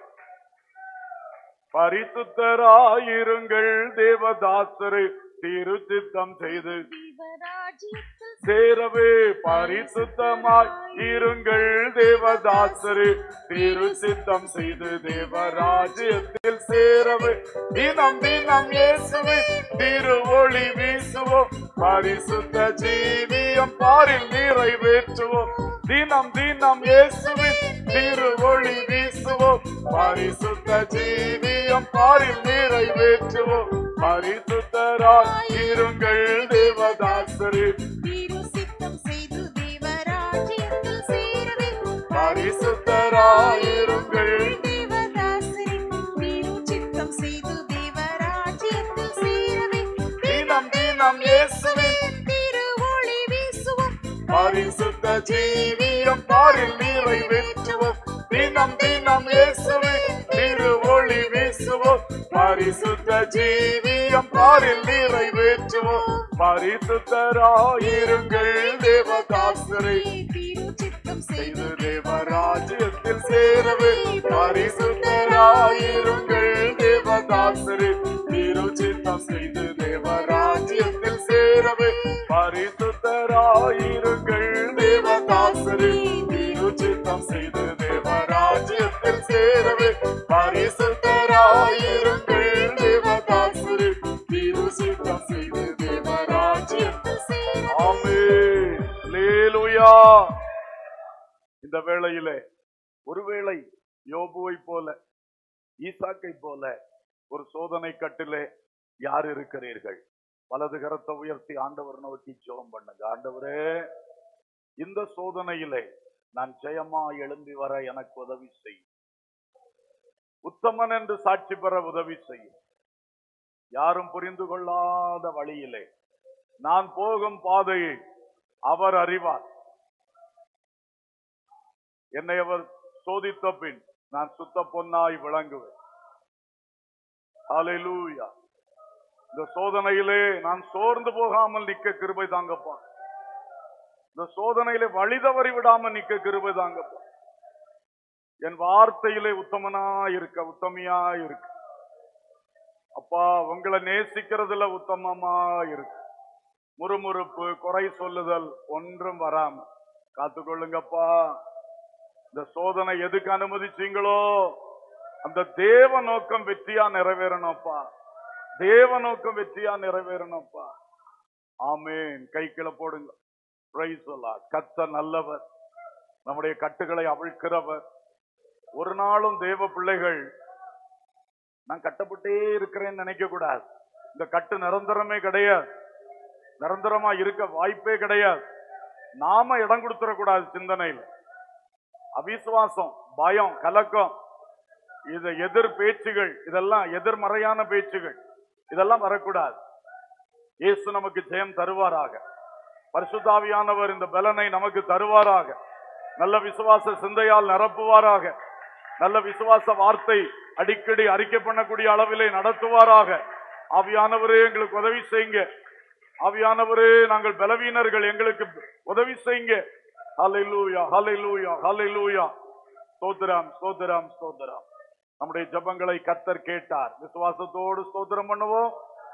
பரிசுத்தராயிருங்கள் தேவதாசரை திருச்சித்தம் செய்து சேரவே. பரிசுத்தமாய் இருங்கள் தேவதாசரே திருச்சித்தம் செய்து தேவராஜ்யத்தில் சேரவே. தினம் தினம் இயேசுவின் திருவொளி வீசுவோம், பரிசுத்த ஜீவியம் பாரில் நிறைவேற்றுவோம். தினம் தினம் இயேசுவின் திருவொளி வீசுவோம், பரிசுத்த ஜீவியம் பாரில் நிறைவேற்றுவோம். பரிசுத்தராய் இருங்கள் தேவதாசரே திருச்சித்தம் செய்து தேவராஜ்யத்தில் சேரவே. பரிசுத்தராயிருங்கள் தேவதாசரே திருச்சித்தம் செய்து தேவராஜ்யத்தில் சேரவே. தினம் தினம் இயேசுவின் திருவொளி வீசுவோம், பரிசுத்த ஜீவியம் பாரில் நிறைவேற்றுவோம். தினம் தினம் இயேசுவின் திருவொளி வீசுவோம், பரிசுத்த ஜீவியம் பாரில் நிறைவேற்றுவோம். பரிசுத்தராயிருங்கள் தேவதாசரை திருச்சித்தம் செய்து செய்து தேவராஜ்யத்தில் சேரவே. பரிசுத்தராயிருங்கள் தேவதாசரை திருச்சித்தம் செய்து தேவராஜ்யத்தில் சேரவே. பரிசுத்தராயிருங்கள் தேவதாசரை திருச்சித்தம் செய்து தேவராஜ்யத்தில் சேரவே. பரிசுத்தராயிருங்கள் தேவதாசரை திருச்சித்தம் செய்து தேவராஜ்யத்தில் சேரவே. ஆமென். அல்லேலூயா. இந்த வேளையிலே ஒருவேளை யோபுவை போல, ஈசாக்கை போல ஒரு சோதனை கட்டிலே யார் இருக்கிறீர்கள்? வலது கரத்தை உயர்த்தி ஆண்டவர் நோக்கி ஜெபம் பண்ணுங்க. ஆண்டவரே, இந்த சோதனையிலே நான் ஜெயமா எழும்பி வர எனக்கு உதவி செய்யும், உத்தமன் என்று சாட்சி பெற உதவி செய்யும். யாரும் புரிந்து கொள்ளாத வழியிலே நான் போகும் பாதையை அவர் அறிவார். என்னை அவர் சோதித்த பின் நான் சுத்த பொன்னாய் விளங்குவேன். ஹல்லேலூயா. இந்த சோதனையிலே நான் சோர்ந்து போகாமல் நிக்க கிருபை தாங்கப்பா. இந்த சோதனையிலே வழி தவறி விடாமல் நிக்க கிருபை தாங்கப்பா. என் வார்த்தையிலே உத்தமனா இருக்க, உத்தமியா இருக்க அப்பா. உங்களை நேசிக்கிறதுல உத்தமமா இருக்கு. முறுமுறுப்பு, குறை சொல்லுதல் ஒன்றும் வராம காத்துக்கொள்ளுங்கப்பா. இந்த சோதனை எதுக்கு அனுமதிச்சீங்களோ அந்த தேவ நோக்கம் வெற்றியா நிறைவேறணும்ப்பா. தேவ நோக்கம் வெற்றியா நிறைவேறணும்ப்பா. ஆமென். கை கீழே போடுங்க. Praise the lord. கர்த்தர் நல்லவர், நம்முடைய கட்டுகளை அவிழ்க்கிறவர். ஒரு நாளும் தேவ பிள்ளைகள் நான் கட்டப்பட்டே இருக்கிறேன்னு நினைக்க கூடாது. இந்த கட்டு நிரந்தரமே கிடையாது, நிரந்தரமா இருக்க வாய்ப்பே கிடையாது. நாம இடம் கொடுத்துடக்கூடாது சிந்தனையில். அவிசுவாசம், பயம், கலக்கம், இது எதிர் பேச்சுகள், இதெல்லாம் எதிர்மறையான பேச்சுகள், இதெல்லாம் வரக்கூடாது. இயேசு நமக்கு ஜெயம் தருவாராக. பரிசுத்தாவியானவர் இந்த பலனை நமக்கு தருவாராக. நல்ல விசுவாச சிந்தையால் நிரப்புவாராக. நல்ல விசுவாச வார்த்தை அடிக்கடி அறிக்கை பண்ணக்கூடிய அளவிலே நடத்துவாராக. ஆவியானவரே எங்களுக்கு உதவி செய்யுங்க. ஆவியானவரே நாங்கள் பலவீனர்கள், எங்களுக்கு உதவி செய்யுங்க. ஹல்லேலூயா, ஹல்லேலூயா, ஹல்லேலூயா. ஸ்தோத்திரம், ஸ்தோத்திரம், ஸ்தோத்திரம். நம்முடைய ஜெபங்களை கர்த்தர் கேட்டார். விசுவாசத்தோடு ஸ்தோத்திரம் பண்ணுவோம்.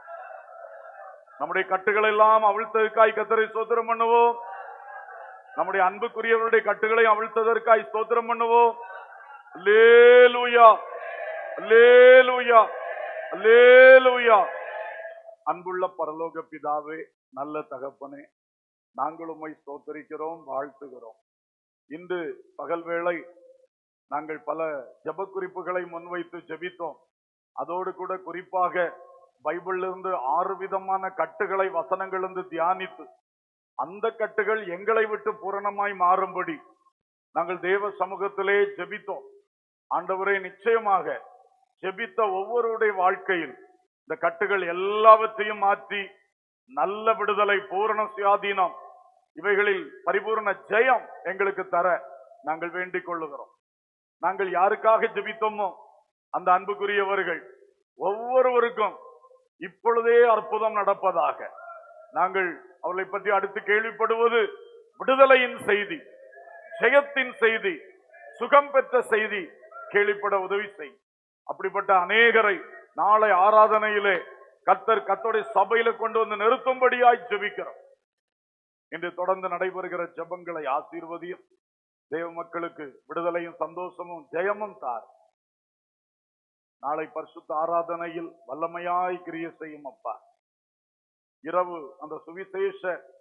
நம்முடைய கட்டுகளை எல்லாம் அவிழ்த்ததற்காய் கர்த்தரை ஸ்தோத்திரம் பண்ணுவோம். நம்முடைய அன்புக்குரியவருடைய கட்டுகளை அவிழ்த்ததற்காய் ஸ்தோத்திரம் பண்ணுவோம். அல்லேலூயா, அல்லேலூயா, அல்லேலூயா. அன்புள்ள பரலோக பிதாவே, நல்ல தகப்பனே, நாங்கள் உம்மை ஸ்தோத்திரிக்கிறோம், வாழ்த்துகிறோம். இன்று பகல் வேளை நாங்கள் பல ஜெப குறிப்புகளை முன்வைத்து ஜெபித்தோம். அதோடு கூட குறிப்பாக பைபிள்ல இருந்து ஆறு விதமான கட்டுகளை வசனங்களிலிருந்து தியானித்து அந்த கட்டுகள் எங்களை விட்டு பூரணமாய் மாறும்படி நாங்கள் தேவ சமூகத்திலே ஜெபித்தோம். ஆண்டவரே, நிச்சயமாக ஜெபித்த ஒவ்வொருடைய வாழ்க்கையில் இந்த கட்டுகள் எல்லாவற்றையும் மாற்றி நல்ல விடுதலை, பூரண சுயாதீனம், இவைகளில் பரிபூர்ண ஜெயம் எங்களுக்கு தர நாங்கள் வேண்டிக் கொள்ளுகிறோம். நாங்கள் யாருக்காக ஜெபித்தோமோ அந்த அன்புக்குரியவர்கள் ஒவ்வொருவருக்கும் இப்பொழுதே அற்புதம் நடப்பதாக. நாங்கள் அவர்களை பற்றி அடுத்து கேள்விப்படுவது விடுதலையின் செய்தி, ஜெயத்தின் செய்தி, சுகம் பெற்ற செய்தி கேள்விப்பட உதவி செய். அப்படிப்பட்ட அநேகரை நாளை ஆராதனையிலே கர்த்தர் கர்த்தருடைய சபையில கொண்டு வந்து நிறுத்தும்படியாய் ஜெபிக்கிறோம். இன்று தொடர்ந்து நடைபெறுகிற ஜெபங்களை ஆசீர்வதியும். தேவ மக்களுக்கு விடுதலையும் சந்தோஷமும் ஜெயமும் தார். நாளை பரிசுத்த ஆராதனையில் வல்லமையாய் கிரியை செய்யும் அப்பா. இரவு அந்த சுவிசேஷ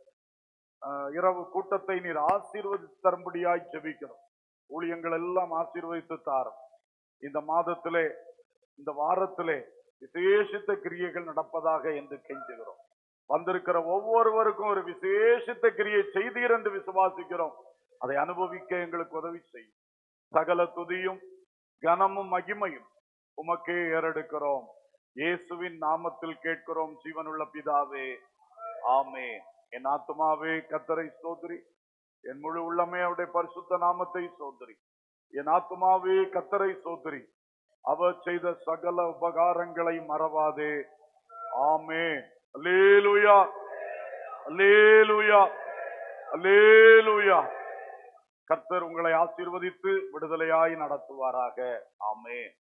இரவு கூட்டத்தை நீர் ஆசீர்வதித்து தரும்படியாய் ஜெபிக்கிறோம். ஊழியங்கள் எல்லாம் ஆசீர்வதித்து தாரும். இந்த மாதத்திலே, இந்த வாரத்திலே விசேஷித்த கிரியைகள் நடப்பதாக என்று கெஞ்சுகிறோம். வந்திருக்கிற ஒவ்வொருவருக்கும் ஒரு விசேஷித்த கிரியை செய்தீர் என்று விசுவாசிக்கிறோம். அதை அனுபவிக்க எங்களுக்கு உதவி செய்யும். சகல துதியும் கனமும் மகிமையும் உமக்கே ஏறெடுக்கிறோம். இயேசுவின் நாமத்தில் கேட்கிறோம் ஜீவனுள்ள பிதாவே, ஆமென். என் ஆத்துமாவே கர்த்தரை ஸ்தோத்திரி, என் முழு உள்ளமே அவருடைய பரிசுத்த நாமத்தை ஸ்தோத்திரி. என் ஆத்துமாவே கர்த்தரை ஸ்தோத்திரி, அவர் செய்த சகல உபகாரங்களை மறவாதே. ஆமென். அல்லேலூயா, அல்லேலூயா, அல்லேலூயா. கர்த்தர் உங்களை ஆசீர்வதித்து விடுதலையாய் நடத்துவாராக. ஆமென்.